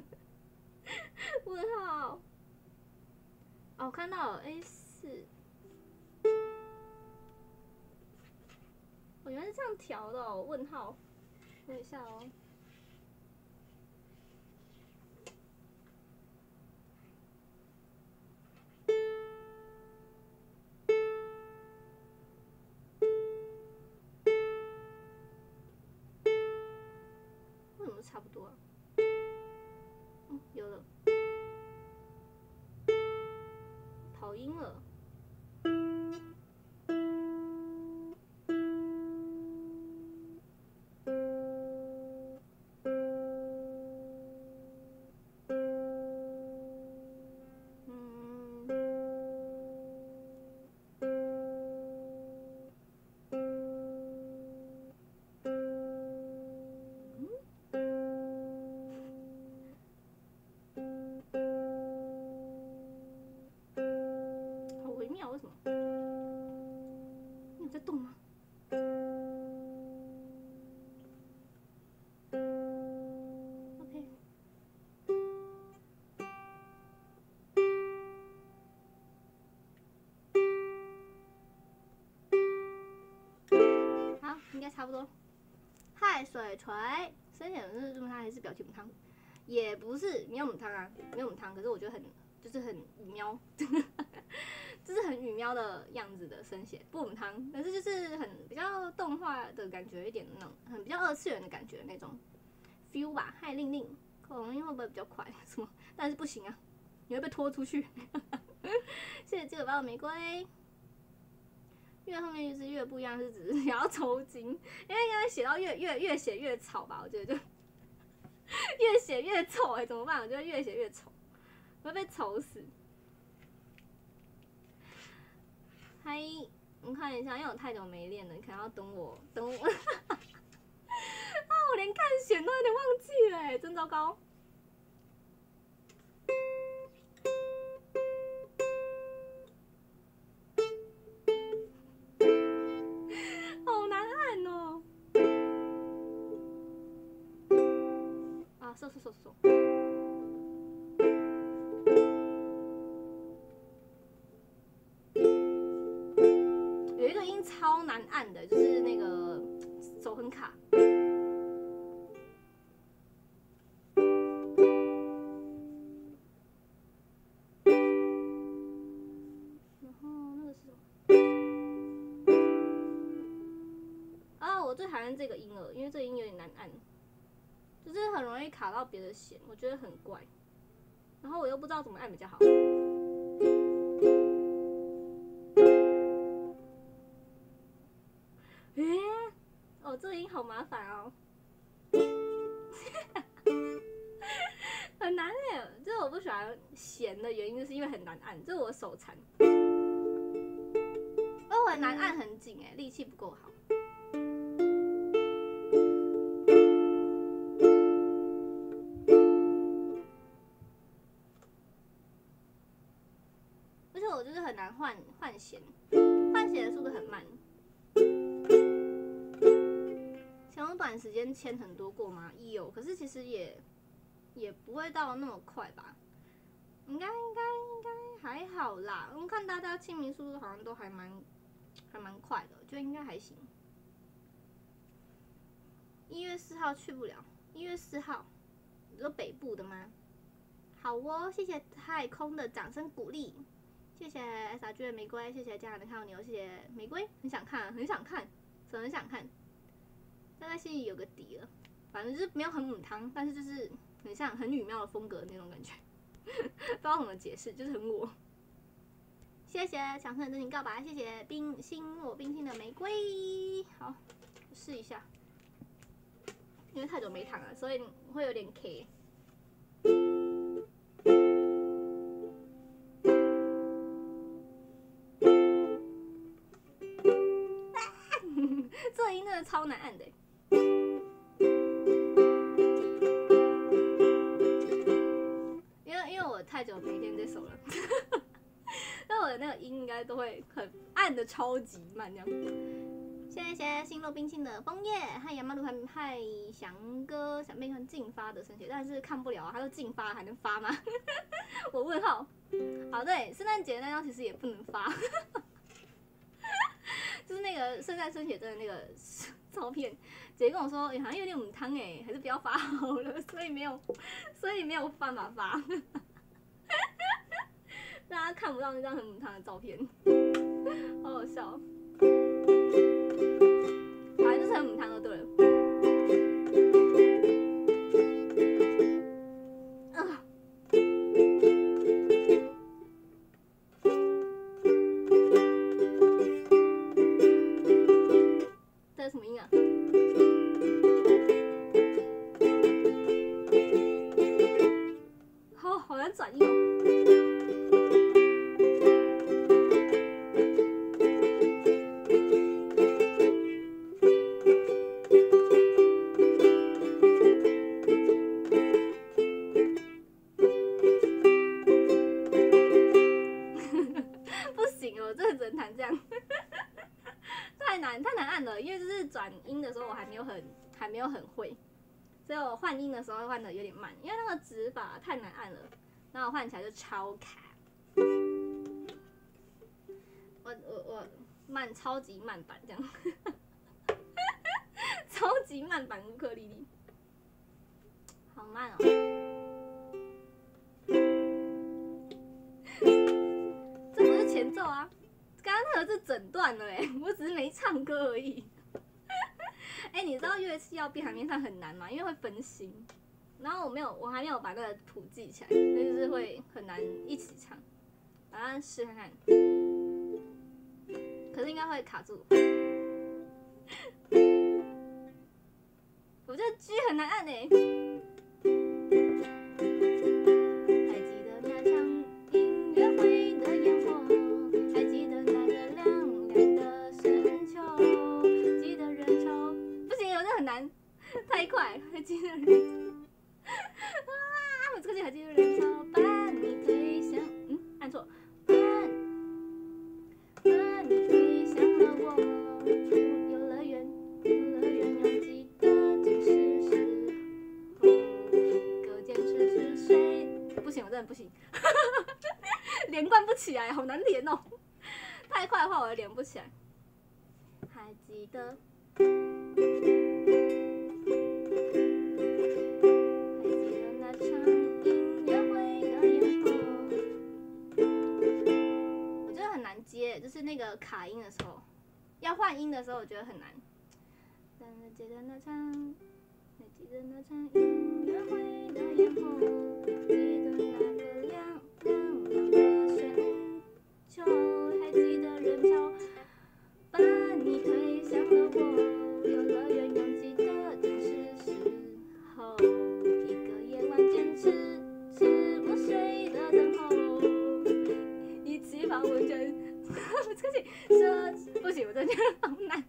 A: 问号。哦，我看到了 A4。我原来是这样调的哦。问号。等一下哦。为什么差不多啊？有了。跑音了。好微妙，为什么？你有在动吗？OK。好，应该差不多。嗨，水锤，生显的是它还是表情母汤？也不是，没有母汤啊，没有母汤。可是我觉得就是很羽喵，就是很羽喵的样子的生写，不母汤，但是就是比较动画的感觉一点的那种，很比较2次元的感觉那种 feel 吧。嗨，令令，口红印会不会比较快？什么？但是不行啊，你会被拖出去。谢谢这个包的玫瑰。越后面就是越不一样，是只是想要抽筋，因为应该写到越写越吵吧，我觉得就越写越丑怎么办？我觉得越写越丑，我会被丑死。嗨，我们看一下，因为我太久没练了，可能要等我。啊，我连看选都有点忘记了，真糟糕。好难按哦。啊，收。有一个音音超难按的，就是那个手很卡。然后那个是什么？啊，我最讨厌这个音了，因为这个音有点难按，就是很容易卡到别的弦，我觉得很怪。然后我又不知道怎么按比较好。哦，这个音好麻烦哦，很难哎。就是我不喜欢弦的原因，就是因为很难按，这是我手残，而我很难按很紧哎，力气不够好。而且我就是很难换弦，换弦的速度很慢。想用短时间签很多过吗？有，可是其实也不会到那么快吧？应该还好啦。我看大家签名速度好像都还蛮快的，就应该还行。1月4号去不了，1月4号，你说北部的吗？好哦，谢谢太空的掌声鼓励，谢谢 SRG 的玫瑰，谢谢家人的看牛，谢谢玫瑰，很想看，很想看，很想看。大概心里有个底了，反正就是没有很母汤，但是就是很像很女庙的风格的那种感觉，不知道怎么解释，就是很我。谢谢强盛的真情告白，谢谢冰心的玫瑰，好，试一下，因为太久没弹了，所以会有点 K。这音真的超难按的。因为我太久没练这首了，但我的那个音应该都会很按的超级慢这样。谢谢心若冰清的枫叶，嗨亚麻鲁嗨翔哥，想变成进发的声写，但是看不了啊，他说进发还能发吗？我问号。好，对，圣诞节那张其实也不能发，就是那个圣诞声写真的那个照片，姐姐跟我说，好像有点母汤哎，还是不要发好了，所以没有办法发。大家看不到那张很母汤的照片，好好笑。反正就是很母汤就对了。这是什么音啊？好难转音哦。不行，我真的只能弹这样，太难按了。因为就是转音的时候我还没有很会，所以我换音的时候换的有点慢，因为那个指法太难按了，然后我换起来就超卡。我慢，超级慢版这样，超级慢版乌克丽丽，好慢哦。这不是前奏啊，刚刚那个是整段了哎，我只是没唱歌而已。哎，你知道乐器要编海面上很难吗？因为会分心。然后我还没有把那个谱记起来，所以就是会很难一起唱。马上试看看，可是应该会卡住。我觉得 G 很难按哎。还记得那场音乐会的烟火，还记得那个亮亮的深秋，记得人潮，不行，我这很难，太快，还记得人。我这个还记得人潮把你推向，按错，把你推向了我。游乐园拥挤的进食室后，隔间池是谁？不行，我真的不行，连贯不起来，好难连哦。太快的话，我也连不起来。 还记得。就是那个卡音的时候，要换音的时候，我觉得很难。还记得那场音乐会的烟火，记得那个亮的旋球，还记得人潮把你推向了我，游乐园拥挤的正是时候，一个夜晚坚持不睡的等候，一起把温泉。不行，我真的觉得好难，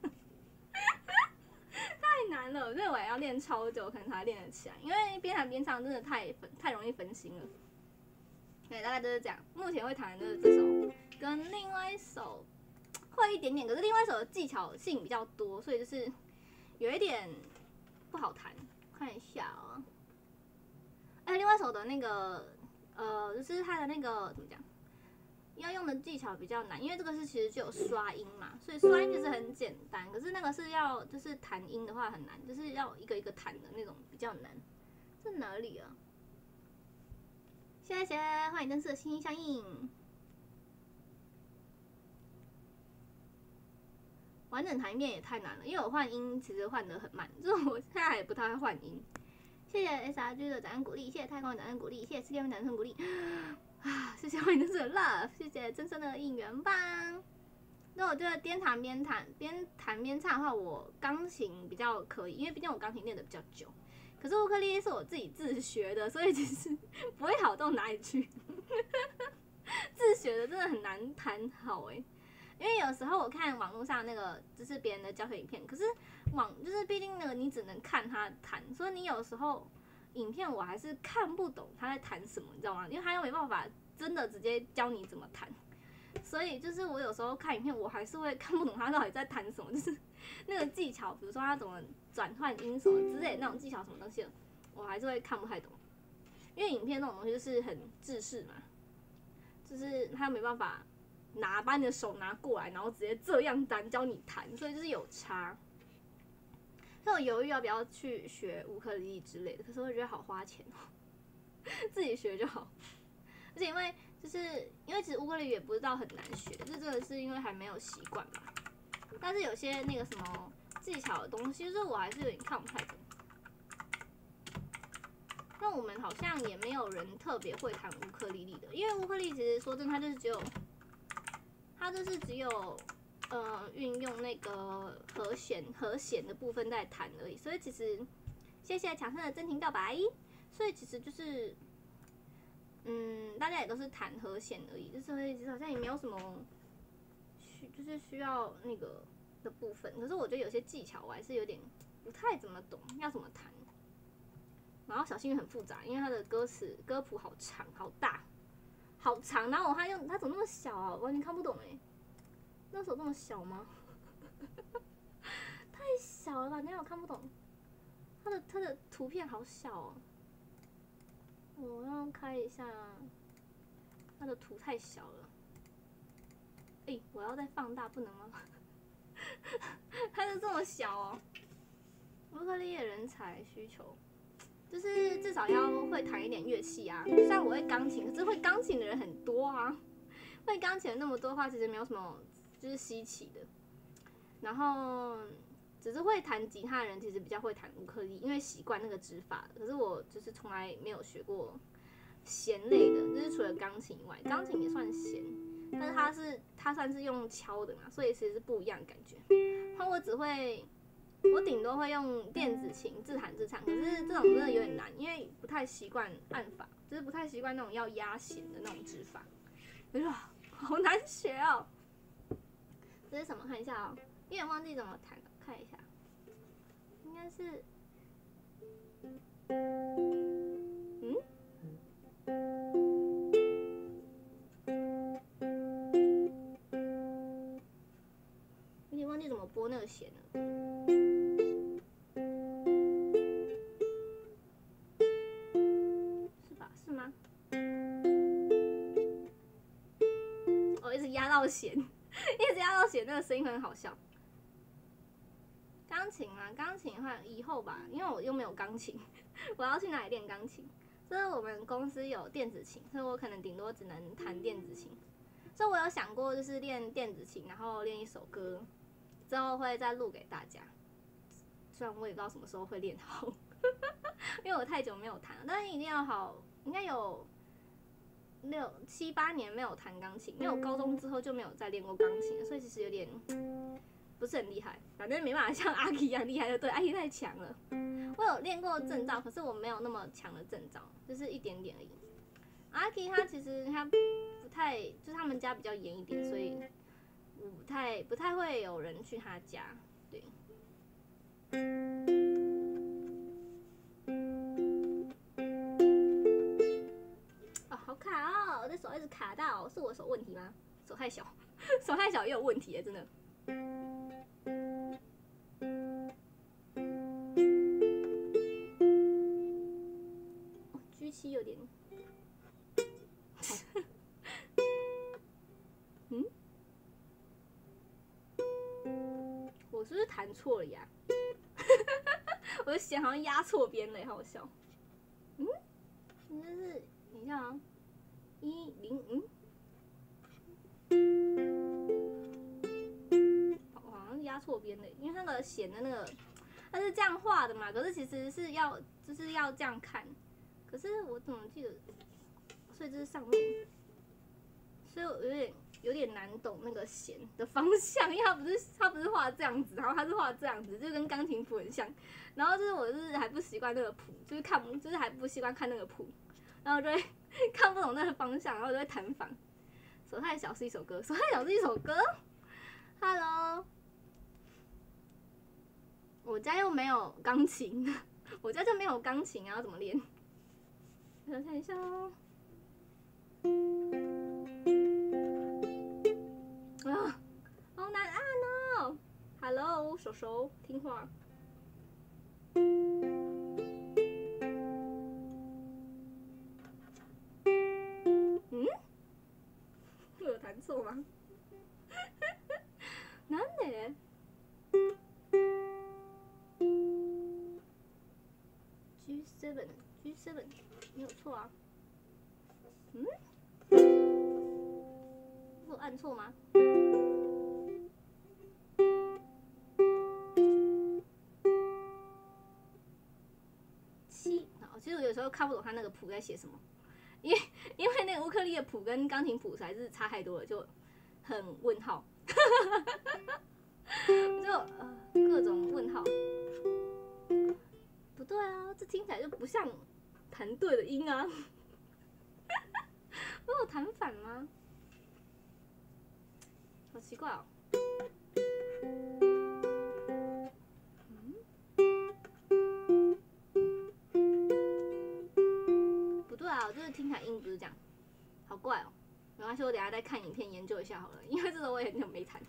A: 太难了。这我也要练超久，可能才练得起来。因为边弹边唱真的太容易分心了。对，大概就是这样。目前会弹的就是这首，跟另外一首会一点点，可是另外一首的技巧性比较多，所以就是有一点不好弹。看一下啊，另外一首的那个就是它的那个怎么讲？要用的技巧比较难，因为这个是其实就有刷音嘛，所以刷音其实很简单，可是那个是要就是弹音的话很难，就是要一个一个弹的那种比较难。这哪里啊？谢谢，欢迎灯色心心相印。完整弹一遍也太难了，因为我换音其实换得很慢，就是我现在还不太会换音。谢谢 SRG 的掌声鼓励，谢谢太空的掌声鼓励，谢谢世界的掌声鼓励。谢谢欢迎的 love， 谢谢真正的应援棒。那我觉得边弹边唱的话，我钢琴比较可以，因为毕竟我钢琴练得比较久。可是乌克丽丽是我自己自学的，所以其实不会好到哪里去。自学的真的很难弹好因为有时候我看网络上那个就是别人的教学影片，可是就是毕竟那个你只能看他弹，所以你有时候。影片我还是看不懂他在弹什么，你知道吗？因为他又没办法真的直接教你怎么弹，所以就是我有时候看影片，我还是会看不懂他到底在弹什么，就是那个技巧，比如说他怎么转换音什么之类的那种技巧什么东西的，我还是会看不太懂。因为影片那种东西就是很制式嘛，就是他没办法把你的手拿过来，然后直接这样教你弹，所以就是有差。所以我犹豫要不要去学乌克丽丽之类的，可是我觉得好花钱自己学就好。而且因为其实乌克丽丽也不知道很难学，这真的是因为还没有习惯吧。但是有些那个什么技巧的东西，就是我还是有点看不太懂。那我们好像也没有人特别会弹乌克丽丽的，因为乌克丽其实说真的，它就是只有运用那个和弦的部分在弹而已，所以其实谢谢强盛的真情告白，所以其实就是大家也都是弹和弦而已，就是其实好像也没有什么就是需要那个的部分，可是我觉得有些技巧我还是有点不太怎么懂要怎么弹，然后小幸运很复杂，因为它的歌谱好长好大好长，然后它怎么那么小啊，我完全看不懂那手这么小吗？太小了吧，那我看不懂。它的图片好小哦，我要开一下，它的图太小了。我要再放大不能吗？它就这么小哦。乌克丽丽的人才需求，就是至少要会弹一点乐器啊。虽然我会钢琴，可是会钢琴的人很多啊。会钢琴的那么多的话，其实没有什么。就是稀奇的，然后只是会弹吉他的人其实比较会弹乌克丽，因为习惯那个指法。可是我就是从来没有学过弦类的，就是除了钢琴以外，钢琴也算弦，但是它算是用敲的嘛，所以其实是不一样的感觉。然后我顶多会用电子琴自弹自唱，可是这种真的有点难，因为不太习惯按法，就是不太习惯那种要压弦的那种指法，我就好难学哦。这是什么？看一下有点忘记怎么弹了，看一下，应该是，有点忘记怎么拨那个弦了，是吧？是吗？一直压到弦。一直压到弦，那个声音很好笑。 钢琴啊，钢琴的话以后吧，因为我又没有钢琴，我要去哪里练钢琴？所以我们公司有电子琴，所以我可能顶多只能弹电子琴。所以我有想过，就是练电子琴，然后练一首歌，之后会再录给大家。虽然我也不知道什么时候会练好，因为我太久没有弹了，但是一定要好，应该有6、7、8年没有弹钢琴，因为我高中之后就没有再练过钢琴，所以其实有点不是很厉害。反正没办法像阿 K 一样厉害，就对，阿 K 太强了。我有练过证照，可是我没有那么强的证照，就是一点点而已。阿 K 他其实他不太，就是他们家比较严一点，所以不太会有人去他家。对。哦，好卡哦！我的手一直卡到，是我手问题吗？手太小，手太小也有问题耶，真的。哦，G7有点。嗯？我是不是弹错了呀？我的弦好像压错边了，好好笑。嗯？应该是，等一下啊，10，我好像压错边了，因为那个弦的那个，它是这样画的嘛，可是其实是要就是要这样看，可是我怎么记得？所以这是上面，所以我有点难懂那个弦的方向，因为它不是画这样子，然后它是画这样子，就跟钢琴谱很像。然后就是我就是还不习惯那个谱，就是还不习惯看那个谱，然后就会看不懂那个方向，然后就会弹反。手太小是一首歌，手太小是一首歌。Hello， 我家又没有钢琴，我家就没有钢琴啊，要怎么练？我看一下哦。啊，好难按哦。Hello， 手手听话。嗯？我有弹错吗？なんで？G7 没有错啊。嗯？我有按错吗？7，其实我有时候看不懂他那个谱在写什么，因为那个乌克丽的谱跟钢琴谱实在是差太多了，就很问号，就各种问号。不对啊，这听起来就不像弹对的音啊。我有弹反吗？好奇怪哦。不对啊，就是听起来音不是这样，好怪哦。没关系，我等一下再看影片研究一下好了，因为这个我也很久没弹。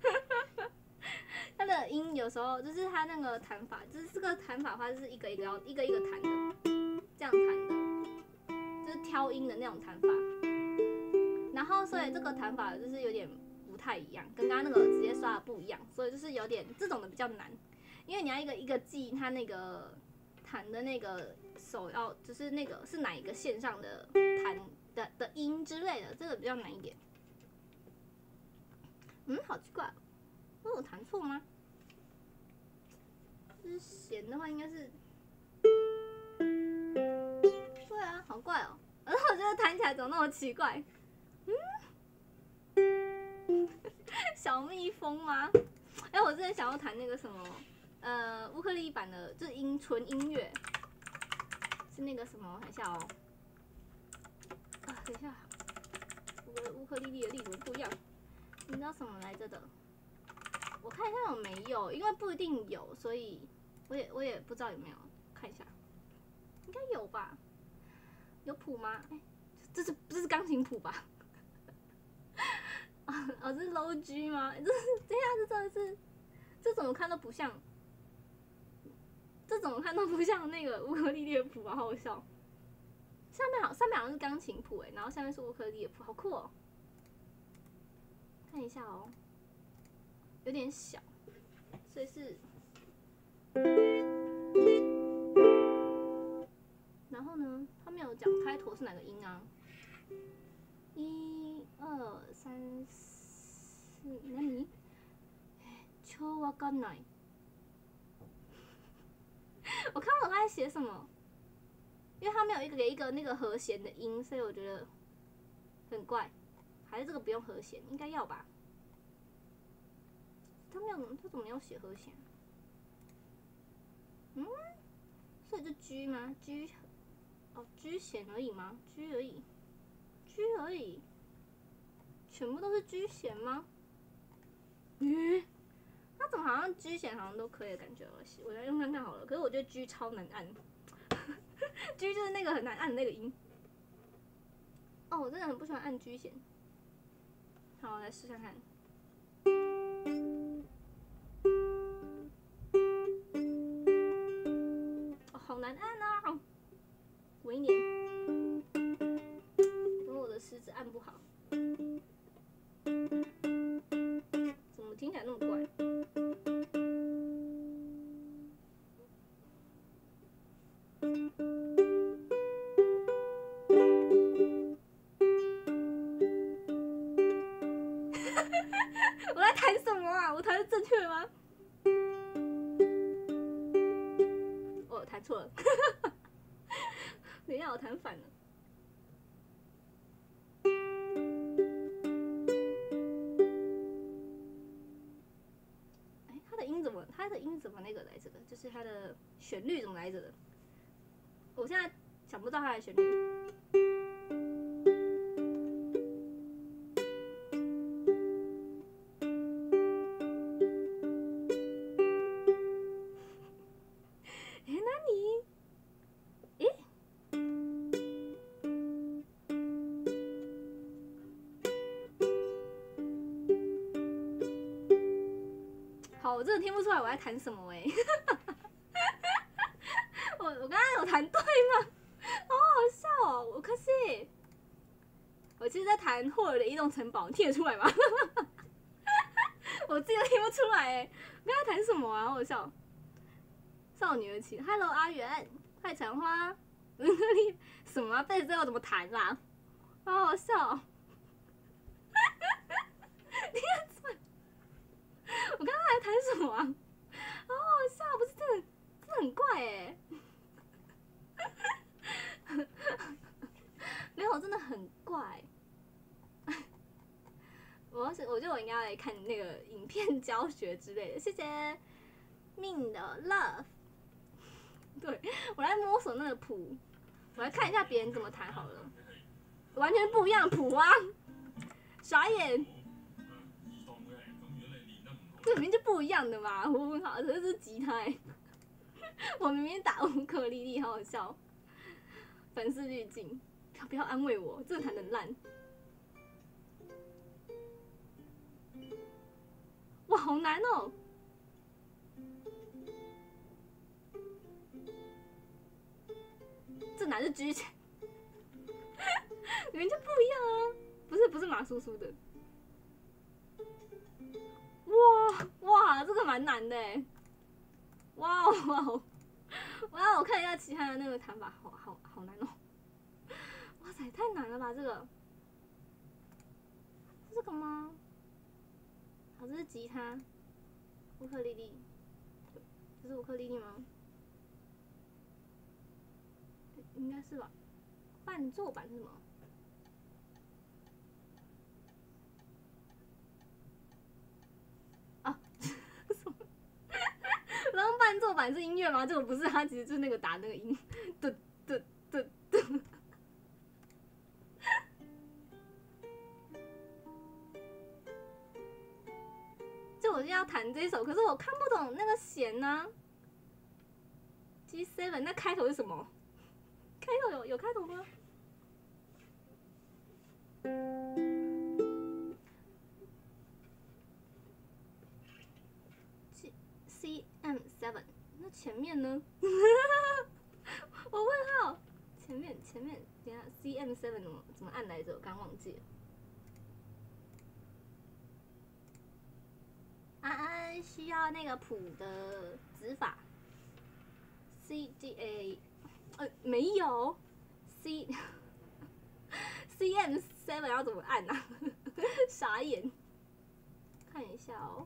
A: 它的音有时候就是它那个弹法，就是这个弹法的话，就是一个一个弹的，这样弹的，就是挑音的那种弹法。然后所以这个弹法就是有点不太一样，跟刚刚那个直接刷的不一样，所以就是有点这种的比较难，因为你要一个一个记它那个弹的那个手要就是那个是哪一个线上的弹的音之类的，这个比较难一点。好奇怪，我有弹错吗？就是弦的话应该是，对啊，好怪哦。而且我觉得弹起来怎么那么奇怪？小蜜蜂吗？我之前想要弹那个什么，乌克丽版的，就是纯音乐，是那个什么，等一下哦，等一下，我的乌克丽丽的例子不一样，你知道什么来着的？我看一下有没有，因为不一定有，所以我也不知道有没有，看一下，应该有吧？有谱吗？这是钢琴谱吧？这是 low G 吗？这真的是，这怎么看都不像，这怎么看都不像那个乌克丽丽的谱啊，好好笑。上面好像是钢琴谱然后下面是乌克丽丽的谱，好酷哦。看一下哦，有点小，所以是然后呢，他没有讲开头是哪个音啊？1、2、3、4，何？超わかんない。我看不懂他在写什么，因为他没有一个那个和弦的音，所以我觉得很怪。还是这个不用和弦，应该要吧？他没有，他怎么没有写和弦？嗯，所以就 G 吗？G 哦 G 弦而已吗？G 而已，G 而已，全部都是 G 弦吗？他怎么好像 G 弦好像都可以的感觉？我来用看看好了。可是我觉得 G 超难按，G 就是那个很难按的那个音。哦，我真的很不喜欢按 G 弦。好，我来试看看。哦，好难按啊！稳一点，因为我的食指按不好。怎么听起来那么怪？我在弹什么啊？我弹的正确吗？哦，弹错了。等一下，我弹反了。哎，它的音怎么那个来着的？就是它的旋律怎么来着的？我现在想不到它的旋律。好，我真的听不出来我在弹什么哎、我刚刚有弹对吗？好好笑哦！我可是我其实在弹霍尔的移动城堡，你听得出来吗？我自己都听不出来哎、我刚才弹什么啊？好好笑。少女的起 ，Hello 阿元，快橙花，什么啊？贝斯要怎么弹啦？好好笑、哦。听得出来？我刚刚在弹什么啊？好好笑，不是真的很怪哎、没有，真的很怪。我觉得我应该来看那个影片教学之类的。谢谢命的 love。对，我来摸索那个谱，我来看一下别人怎么弹好了，完全不一样的谱啊！傻眼，这明明就不一样的嘛！我问好，这是吉他、欸，我明明打乌克丽丽，好好笑。粉丝滤镜，不要安慰我，这个弹得烂。哇，好难哦！这哪是 G 弦？明明就不一样啊！不是马叔叔的。哇，这个蛮难的哎！哇，我看一下其他的那个弹法，好难哦！哇塞，太难了吧这个？是这个吗？好，这是吉他，乌克丽丽，这是乌克丽丽吗？应该是吧。伴奏版是什么？啊，什么？然后伴奏版是音乐吗？这个不是，它其实就是那个打那个音，对。就我就要弹这首，可是我看不懂那个弦呢、G7 那开头是什么？开头有开头吗？CM7，那前面呢？我问号，前面，等一下 CM7 怎么按来着？我刚忘记了。安安需要那个谱的指法， CGA， 没有 CM7 要怎么按啊？傻眼。看一下哦，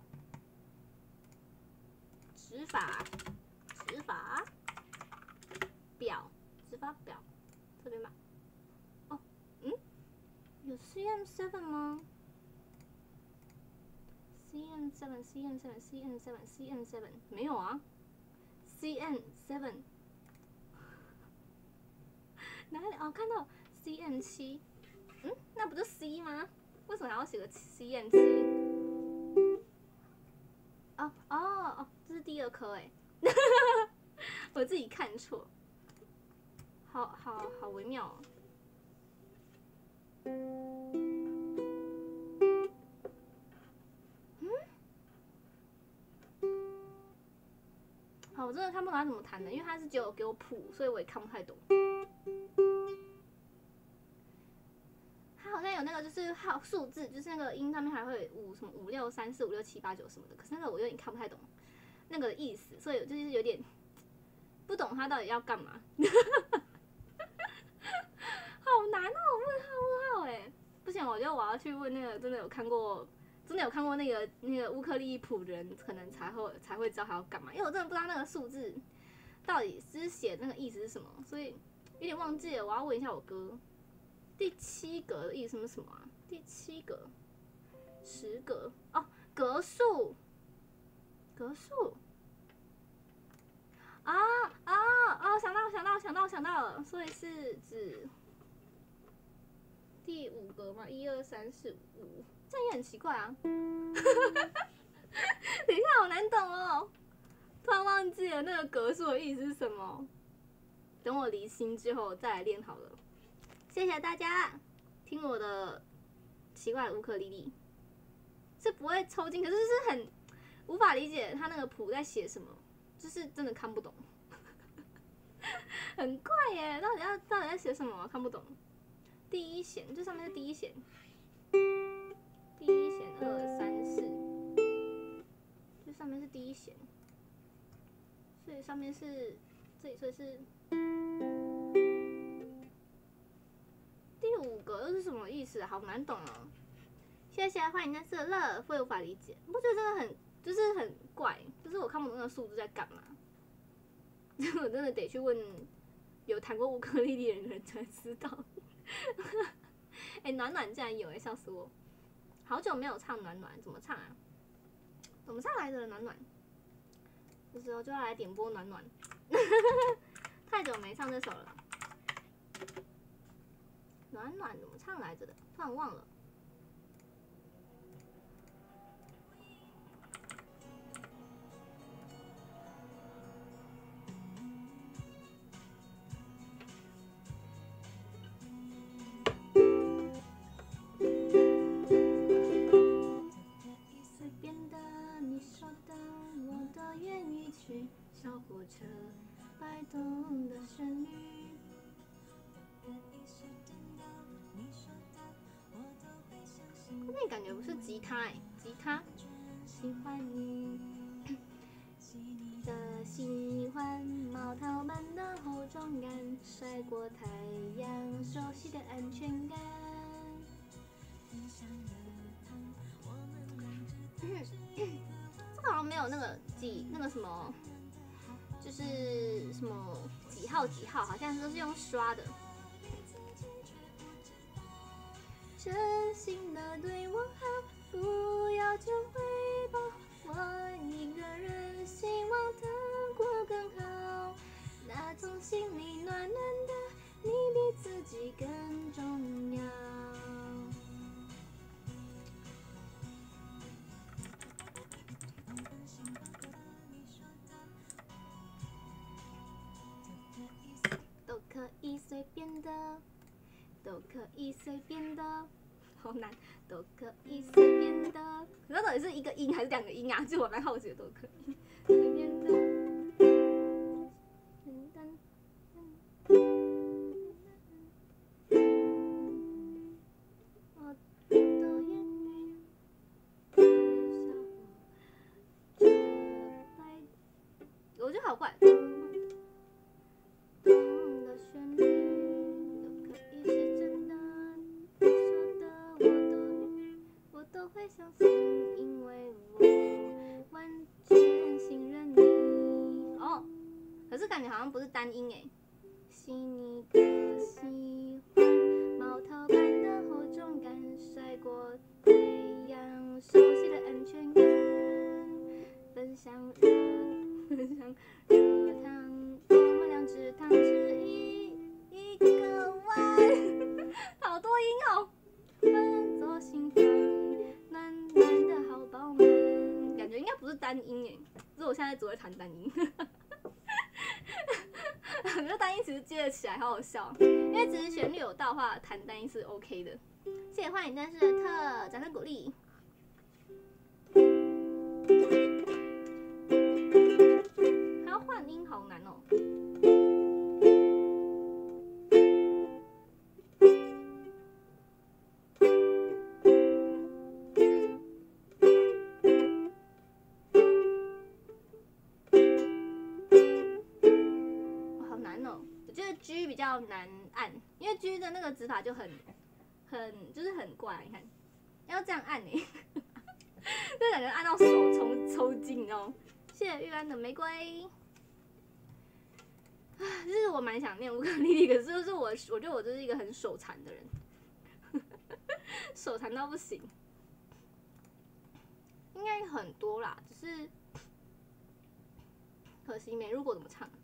A: 指法表，指法表这边吧。哦，有 CM7 吗？CM7 没有啊 ，CM7 哪里？哦，看到 CM7，那不就 C 吗？为什么还要写个 CM7？哦，这是第2颗哎，我自己看错，好微妙哦。好，我真的看不懂他怎么弹的，因为他是只有给我谱，所以我也看不太懂。它好像有那个就是号数字，就是那个音上面还会有什么5、6、3、4、5、6、7、8、9什么的，可是那个我有点看不太懂那个意思，所以就是有点不懂他到底要干嘛。好难哦，问号哎，不行，我觉得我要去问那个真的有看过那个乌克丽丽谱的人，可能才会知道他要干嘛，因为我真的不知道那个数字到底是写那个意思是什么，所以有点忘记了。我要问一下我哥，第7格的意思是什么啊？第7格，10格哦，格数想到了，所以是指第5格吗？1、2、3、4、5，这也很奇怪啊。等一下，好难懂哦，突然忘记了那个格数的意思是什么。等我离心之后再来练好了。谢谢大家听我的奇怪的乌克丽丽，是不会抽筋，可是是很无法理解他那个谱在写什么，就是真的看不懂。很怪耶，到底在写什么啊？看不懂。第1弦，这上面是第1弦，第1弦2、3、4，这上面是第1弦，所以上面是这里，所以是第5个又是什么意思？好难懂哦。谢谢，欢迎在色乐，我也无法理解，不觉得真的很怪，就是我看不懂那个数字在干嘛。我真的得去问有弹过乌克丽丽的人才知道。暖暖竟然有笑死我！好久没有唱暖暖，怎么唱啊？怎么唱来着？暖暖，这时候就要来点播暖暖。太久没唱这首了。暖暖怎么唱来着的？突然忘了。小火车摆动的旋律，那感觉不是吉他吉他。喜欢你的喜欢，毛桃般的厚重感，晒过太阳，熟悉的安全感。这个好像没有那个什么。就是什么几号，好像都是用刷的。真心的对我好，不要求回报。我一个人，希望他过更好。那种心里暖暖的，你比自己更重要。可以随便的，都可以随便的，好难，都可以随便的。可是到底是一个音还是2个音啊？就我蛮好奇的，都可以随便的。我觉得好怪。 别相信，因为我完全信任你。哦，可是感觉好像不是单音诶。细腻的喜欢，毛头般的厚重感，晒过太阳，熟悉的安全感，分享热汤，我们两只汤匙一个碗，好多音哦。换作心房，暖暖的好宝们，感觉应该不是单音诶，可是我现在只会弹单音。我觉得单音其实接得起来，好好笑。因为其实旋律有到的话，弹单音是 OK 的。谢谢幻影战士的特，掌声鼓励。还要换音，好难哦。G 比较难按，因为 G 的那个指法就就是很怪，你看要这样按就感觉按到手抽筋，你知道吗？谢谢玉安的玫瑰。就是我蛮想念乌克丽丽，可是就是我觉得我就是一个很手残的人，手残到不行。应该很多啦，只是可惜没录过怎么唱。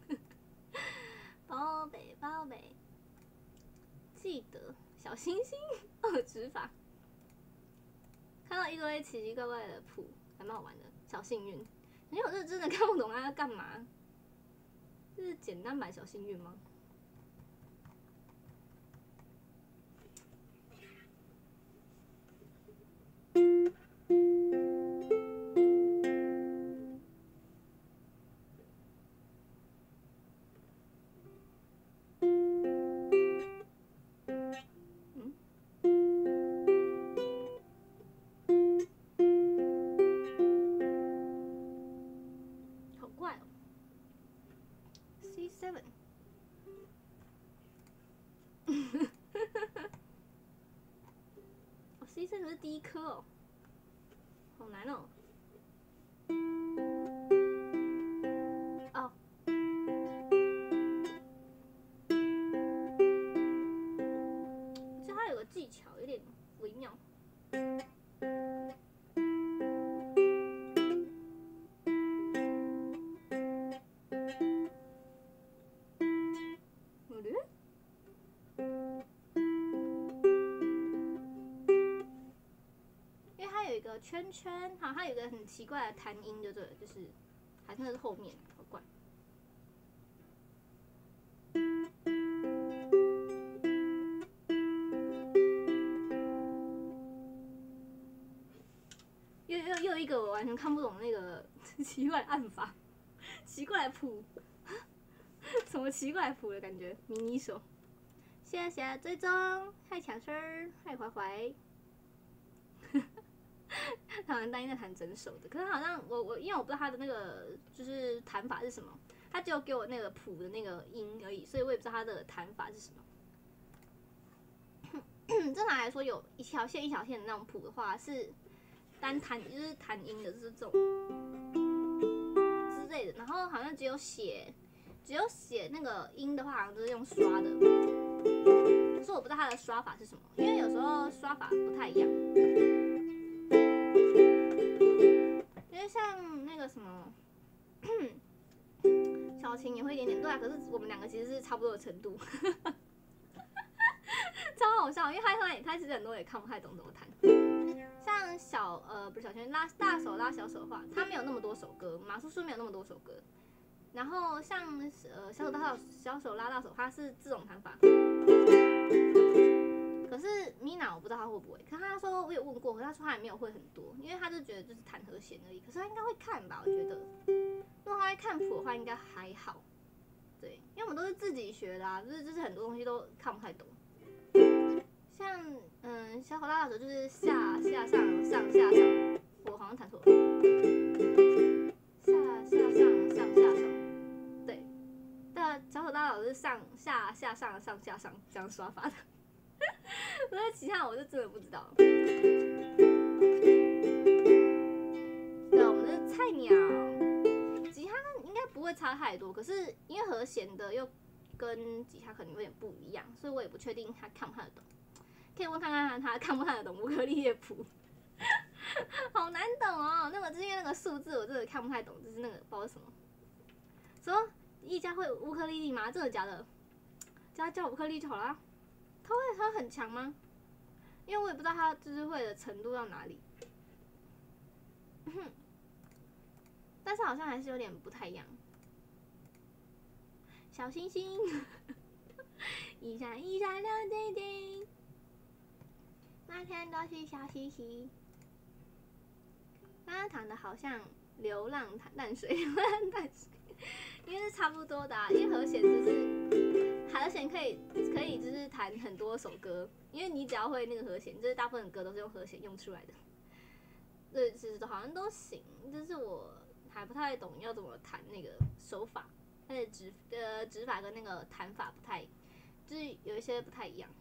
A: 宝贝宝贝，记得小星星指法。看到一堆奇奇怪怪的谱，还蛮好玩的，小幸运。因为我是真的看不懂他要干嘛，这是简单版小幸运吗？C 这是第一颗哦，好难哦。哦，这它有个技巧，有点微妙。圈圈，好，它有一个很奇怪的弹音，就是还真的是后面，好怪。又一个我完全看不懂那个奇怪的按法，奇怪的谱，什么奇怪的谱的感觉？迷你手，谢谢追踪，嗨强生，嗨怀怀。他们单音在弹整首的，可是好像因为我不知道他的那个就是弹法是什么，他只有给我那个谱的那个音而已，所以我也不知道他的弹法是什么。正常来说，有一条线一条线的那种谱的话，是单弹就是弹音的，就是这种之类的。然后好像只有写那个音的话，好像都是用刷的，可是我不知道它的刷法是什么，因为有时候刷法不太一样。因为像那个什么，小晴也会一点点对啊，可是我们两个其实是差不多的程度，超好笑，因为他其实很多也看不太懂怎么弹。像不是小晴拉大手拉小手的话，他没有那么多首歌，马叔叔没有那么多首歌。然后像小手拉大手，他是这种弹法。可是 Mina 我不知道他会不会，可是他说我有问过，可是他说他也没有会很多，因为他就觉得就是弹和弦而已。可是他应该会看吧，我觉得，如果他会看谱的话，应该还好。对，因为我们都是自己学的啊，就是很多东西都看不太懂。像小手拉大手就是下上上下上，我好像弹错了，下上上下上，对，但小手拉大手是上下上上下上这样刷法的。所以其他我就真的不知道。 太多，可是因为和弦的又跟吉他可能有点不一样，所以我也不确定他看不看得懂。可以问看看他看不看得懂乌克丽丽谱，好难懂哦。那个就是因为那个数字我真的看不太懂，就是那个不知道是什么。说一家会乌克丽丽吗？真的假的？叫他教乌克丽就好啦。他很强吗？因为我也不知道他就是会的程度到哪里。但是好像还是有点不太一样。小星星，一闪一闪亮晶晶，满天都是小星星。刚刚弹的好像流浪淡水，流浪淡水，因为是差不多的啊。因为和弦就是和弦可以就是弹很多首歌，因为你只要会那个和弦，就是大部分的歌都是用和弦用出来的。对，其实好像都行，就是我还不太懂要怎么弹那个手法，它的指法跟那个弹法不太，就是有一些不太一样。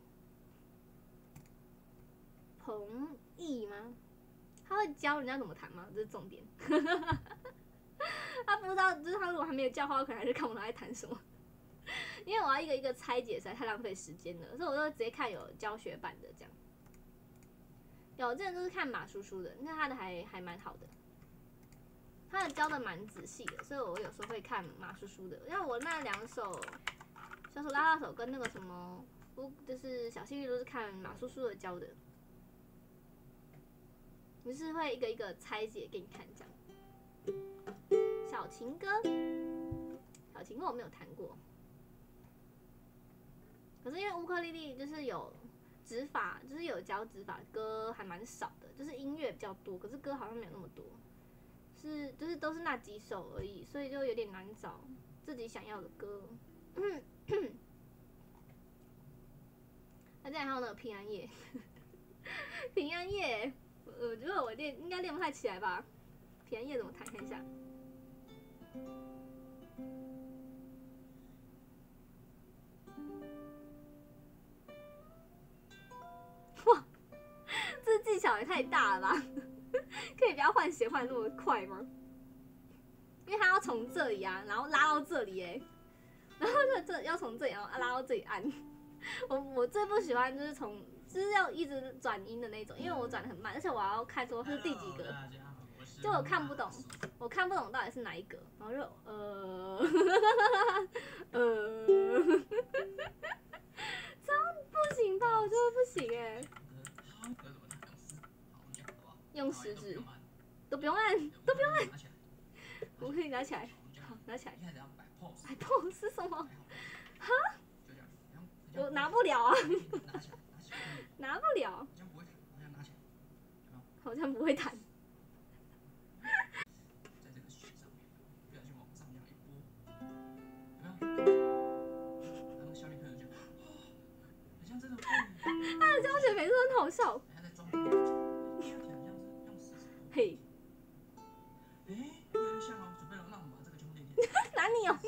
A: 彭毅吗？他会教人家怎么弹吗？这是重点。他不知道，就是他如果还没有教的话，我可能还是看不懂他在弹什么。因为我要一个一个拆解，实在太浪费时间了，所以我都直接看有教学版的这样。有，这个都是看马叔叔的，那他的还蛮好的，他的教的蛮仔细的，所以我有时候会看马叔叔的。像我那2首小手拉拉手跟那个什么，就是小幸运都是看马叔叔的教的，就是会一个一个拆解给你看这样。小情歌，小情歌我没有弹过，可是因为乌克丽丽就是有指法，就是有教指法，歌还蛮少的，就是音乐比较多，可是歌好像没有那么多，就是都是那几首而已，所以就有点难找自己想要的歌。那再还有那个平安夜，平安夜，我觉得我应该练不太起来吧？平安夜怎么弹？看一下。哇，这技巧也太大了吧！可以不要换弦换那么快吗？因为他要从这里啊，然后拉到这里哎，然后这要从这里然后拉到这里按。我最不喜欢就是要一直转音的那种，因为我转的很慢，而且我要看说是第几个，就我看不懂到底是哪一个，然后就这样不行吧？我真的不行哎。用食指，都不用按，都不用按。我可以拿起来，好，拿起来。摆 pose 是什么？哈？我拿不了啊，拿不了。好像不会弹。他的教学每次都很好笑。嘿。哪里有？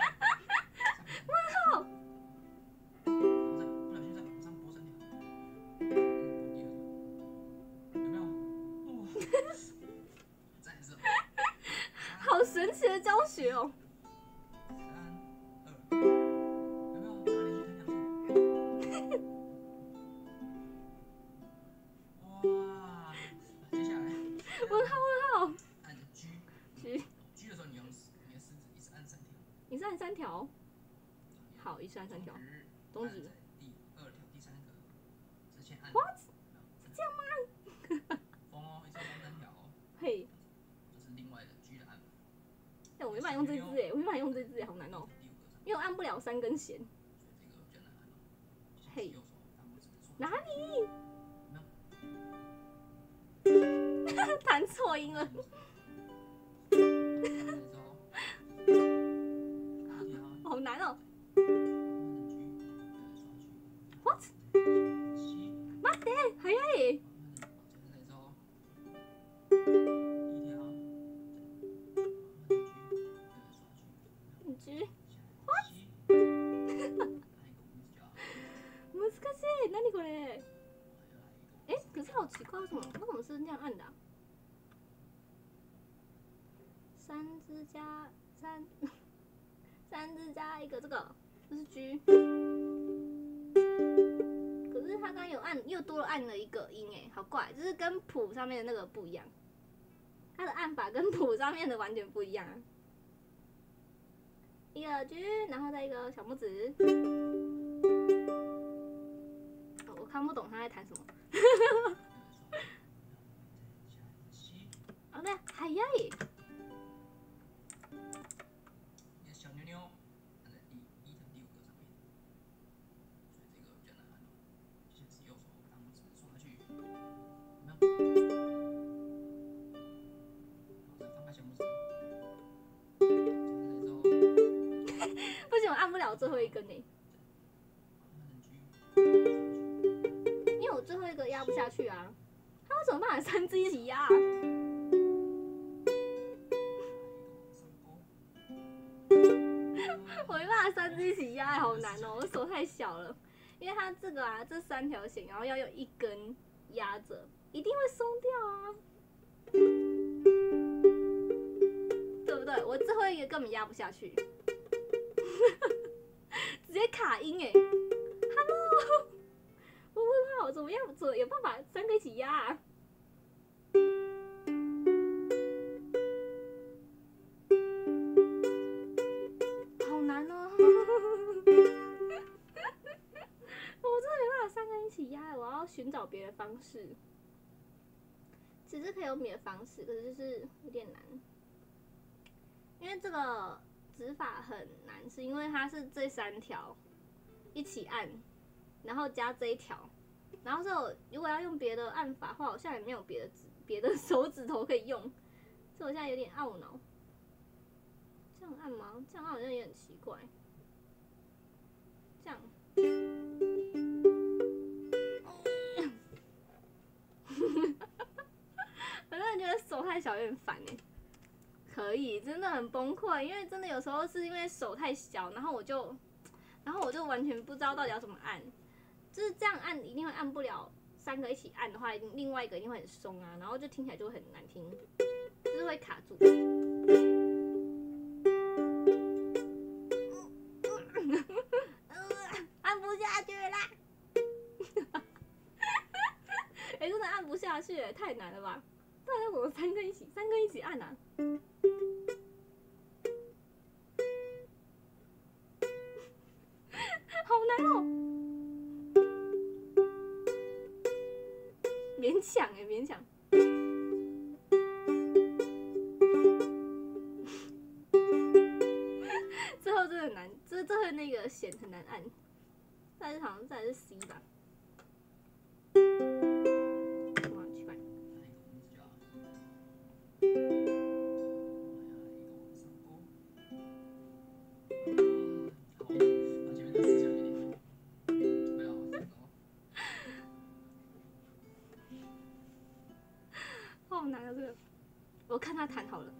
A: 问号。好神奇的教学哦！问号。
B: 按着 G 的时候，你的食指一次按3条。
A: 你是按3条？好，一次按3条。中指。
B: 第2条第3个，之前按。
A: What？ 是这样吗？
B: 风哦，一次按3条哦。
A: 嘿。
B: 这是另外的 G 的按法。
A: 但我没办法用这支哎，我没办法用这支哎，好难哦。因为我按不了3根弦。
B: 这个比较难按。
A: 嘿。哪里？弹错音了。好难哦。What？ 待って早い。G。What？ 難しい。何これ？哎，可是好奇怪，为什么是那样按的啊？3支加3， 3只加一个这个，这是 G。可是他刚刚有按，又多了按了一个音哎，好怪，就是跟谱上面的那个不一样。它的按法跟谱上面的完全不一样。一个 G， 然后再一个小拇指。哦，我看不懂他在弹什么。哦，对，还要耶。
B: 小妞妞按在第1层第5个上面，所以这个比较难按。先是右手大拇指戳下去，有没有？然后再放开小拇指。
A: 不行，我按不了最后一根呢。因为我最后一个压不下去啊。他为什么办法3只一起压啊？我没办法3只一起压，好难哦，我手太小了。因为它这个啊，这3条线，然后要用一根压着，一定会松掉啊，对不对？我最后一个根本压不下去，直接卡音哎 ！Hello， 我问号怎么样？有办法3个一起压啊？好难哦！我真的没办法3个人一起压，我要寻找别的方式。其实可以用别的方式，可是就是有点难，因为这个指法很难，是因为它是这3条一起按，然后加这一条，然后是我如果要用别的按法的话，好像也没有别的手指头可以用，所以我现在有点懊恼。这样按吗？这样按好像也很奇怪。这样。我真的觉得手太小有点烦哎。可以，真的很崩溃，因为真的有时候是因为手太小，然后我就完全不知道到底要怎么按，就是这样按一定会按不了，3个一起按的话，另外一个一定会很松啊，然后就听起来就会很难听，就是会卡住。按不下去啦！哎，真的按不下去，太难了吧？到底要怎么3个一起按啊？好难哦，勉强哎，勉强。最后真的很难，最后那个弦很难按。再好像再来是 C 吧。哇，奇怪。好难啊，这个。我看他弹好了。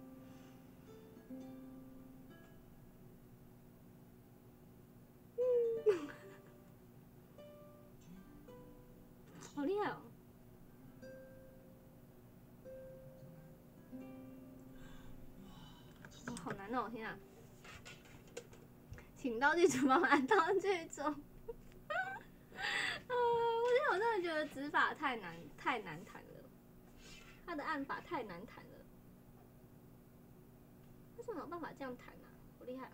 A: 好厉害哦！哇，好难哦！天啊！请道具组帮我按道具组。我真的觉得指法太难弹了，它的按法太难弹了。为什么有办法这样弹啊？好厉害！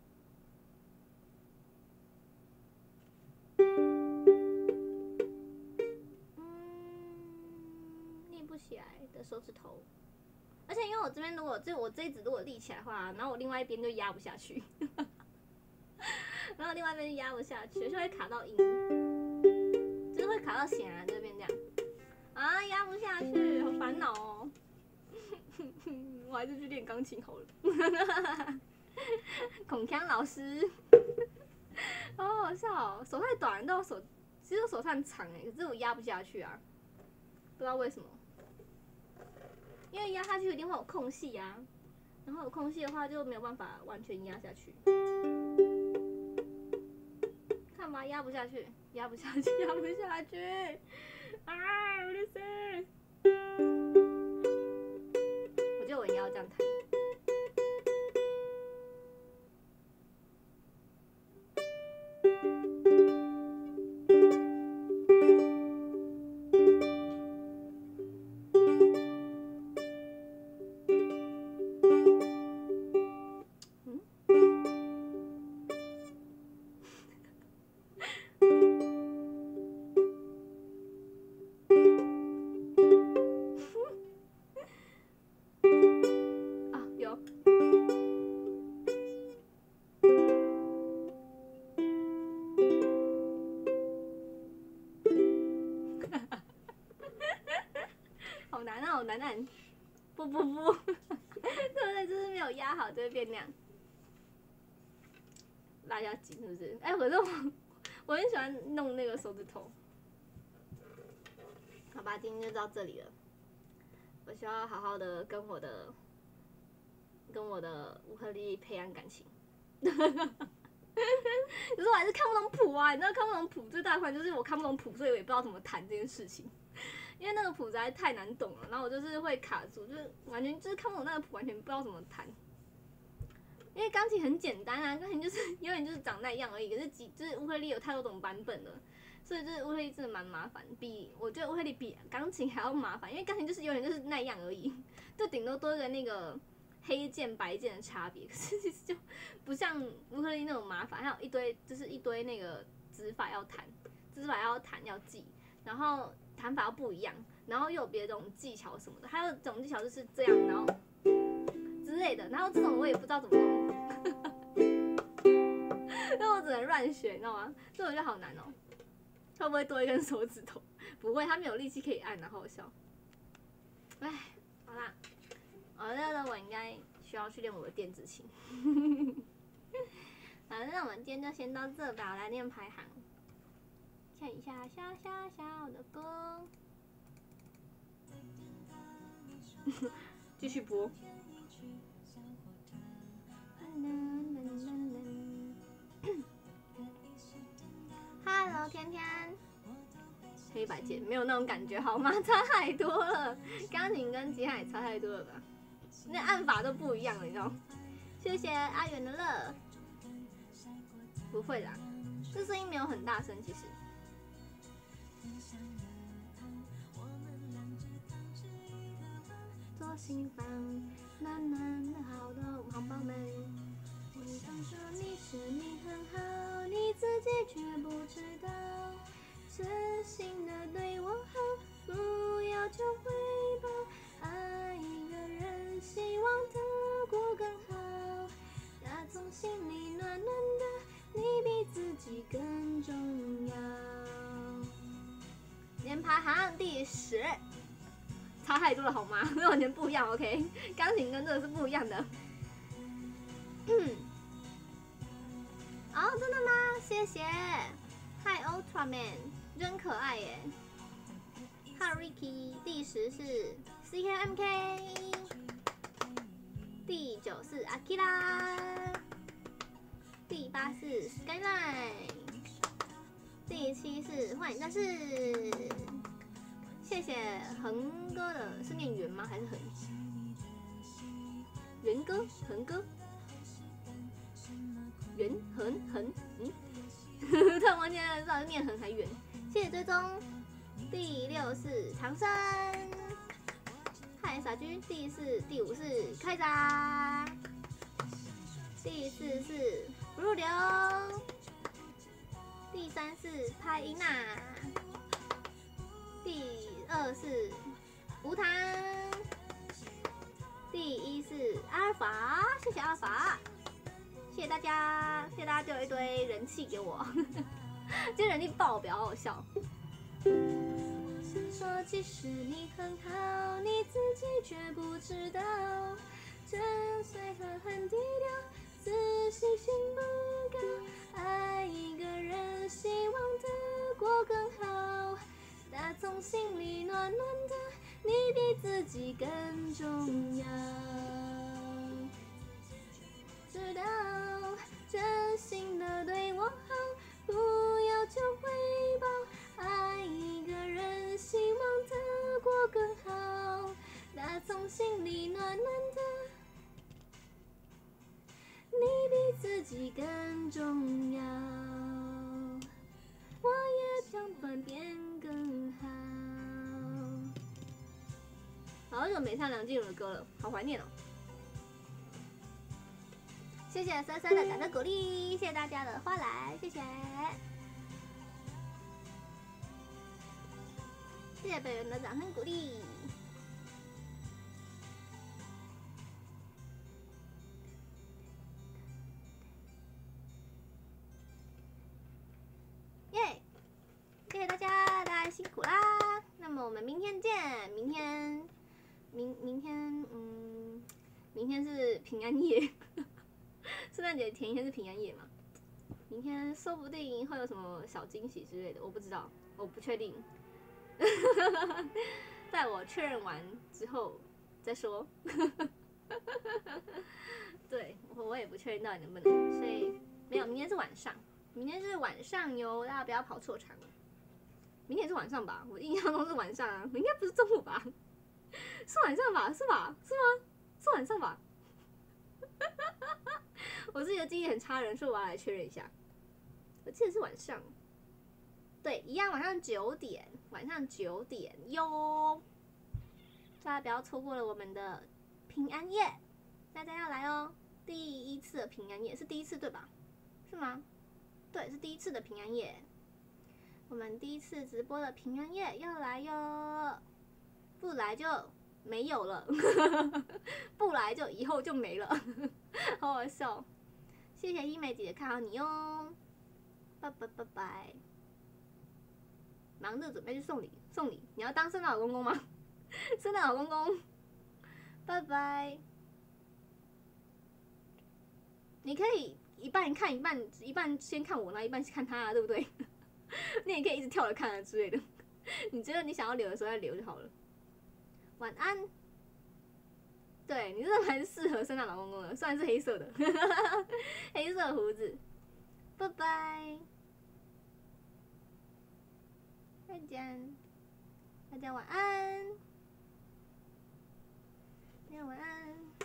A: 立不起来的手指头，而且因为我这边如果我这一指如果立起来的话，然后我另外一边就压不下去，然后另外一边就压不下去，就会卡到音，就是会卡到弦啊这边这样，啊压不下去，好烦恼哦。我还是去练钢琴好了。孔锵老师，好好笑哦！手太短，但我手其实我手很长哎，可是我压不下去啊，不知道为什么。因为压下去一定会有空隙啊，然后有空隙的话就没有办法完全压下去。看吧，压不下去，压不下去，压不下去！啊，我的心！我觉得我应该要这样弹。 好难按。不，对不对？就是没有压好就会变那样。拉下紧是不是？哎，可是我很喜欢弄那个手指头。好吧，今天就到这里了。我需要好好的跟我的乌克丽丽培养感情。可是我还是看不懂谱啊！你知道看不懂谱最大的困难就是我看不懂谱，所以我也不知道怎么弹这件事情。因为那个谱实在太难懂了，然后我就是会卡住，就是完全就是看不懂那个谱，完全不知道怎么弹。因为钢琴很简单啊，钢琴就是永远就是长那样而已。可是就是乌克丽有太多种版本了，所以就是乌克丽真的蛮麻烦，我觉得乌克丽比钢琴还要麻烦，因为钢琴就是永远就是那样而已，就顶多多一个那个黑键白键的差别。可是其实就不像乌克丽那种麻烦，还有一堆那个指法要弹，要记，然后弹法要不一样，然后又有别的这种技巧什么的，还有这种技巧就是这样，然后之类的，然后这种我也不知道怎么弄，那我只能乱学，你知道吗？这种就好难哦。会不会多一根手指头？不会，他没有力气可以按，好好笑。哎，好啦，我觉得我应该需要去练我的电子琴。反正我们今天就先到这吧，我来念排行。看一下小的歌，继续播。Hello， 天天，黑白键没有那种感觉好吗？差太多了，钢琴跟吉他也差太多了吧？那按法都不一样了，你知道？谢谢阿元的乐，不会啦，这声音没有很大声，其实。左心房，暖暖的好的好宝贝。你总说你很好，你自己却不知道。真心的对我好，不要求回报。爱一个人，希望他过更好。打从心里暖暖的，你比自己更重要。连排行第10。差太多了好吗？完全不一样 ，OK？ 钢琴跟这个是不一样的。哦，真的吗？谢谢。Hi Ultraman， 真可爱耶。Hi Ricky， 第10是 CKMK， 第9是 Akira， 第8是 Skyline， 第7是幻影战士。谢谢恒哥的，是念圆吗？还是恒？圆哥，恒哥，圆恒，突然忘记了，不知道是念恒还圆。谢谢追踪。第6是长生，嗨傻居。第5是开闸，第4是不入流，第3是拍音娜。第2是无糖，第1是阿尔法，谢谢阿尔法，谢谢大家，谢谢大家丢一堆人气给我，今天人气爆表，好好笑。是说其实你很好，你自己却不知道，真随和很低调，自信心不高，爱一个人，希望他过更好。打从心里暖暖的，你比自己更重要。知道真心的对我好，不要求回报。爱一个人，希望他过更好。打从心里暖暖的，你比自己更重要。我也想转变更好。好久没唱梁静茹的歌了，好怀念哦。谢谢珊珊的感恩鼓励，谢谢大家的花来，谢谢。谢谢本人的掌声鼓励。耶！谢谢大家，大家辛苦啦。那么我们明天见，明天明天是平安夜，圣诞节前一天是平安夜嘛？明天说不定会有什么小惊喜之类的，我不知道，我不确定。在我确认完之后再说。对，我也不确定到底能不能，所以没有，明天是晚上，明天是晚上哟，大家不要跑错场。明天是晚上吧？我印象中是晚上啊，应该不是中午吧？是晚上吧？是吧？是吗？是晚上吧？我是一个记忆很差的人，所以我要来确认一下。我记得是晚上，对，一样晚上9点，晚上9点哟。大家不要错过了我们的平安夜，大家要来哦！第一次的平安夜是第一次对吧？是吗？对，是第一次的平安夜。我们第一次直播的平安夜要来哟，不来就没有了，不来就以后就没了，好好笑。谢谢一美姐姐看好你哦，拜拜拜拜。忙着准备去送礼，送礼，你要当圣诞老公公吗？圣诞老公公，拜拜。你可以一半看一半，一半先看我，然后一半看他啊，对不对？你也可以一直跳着看啊之类的。你觉得你想要留的时候再留就好了。晚安。对你真的蛮适合圣诞老公公的，虽然是黑色的，黑色胡子。拜拜，再见，大家晚安，大家晚安。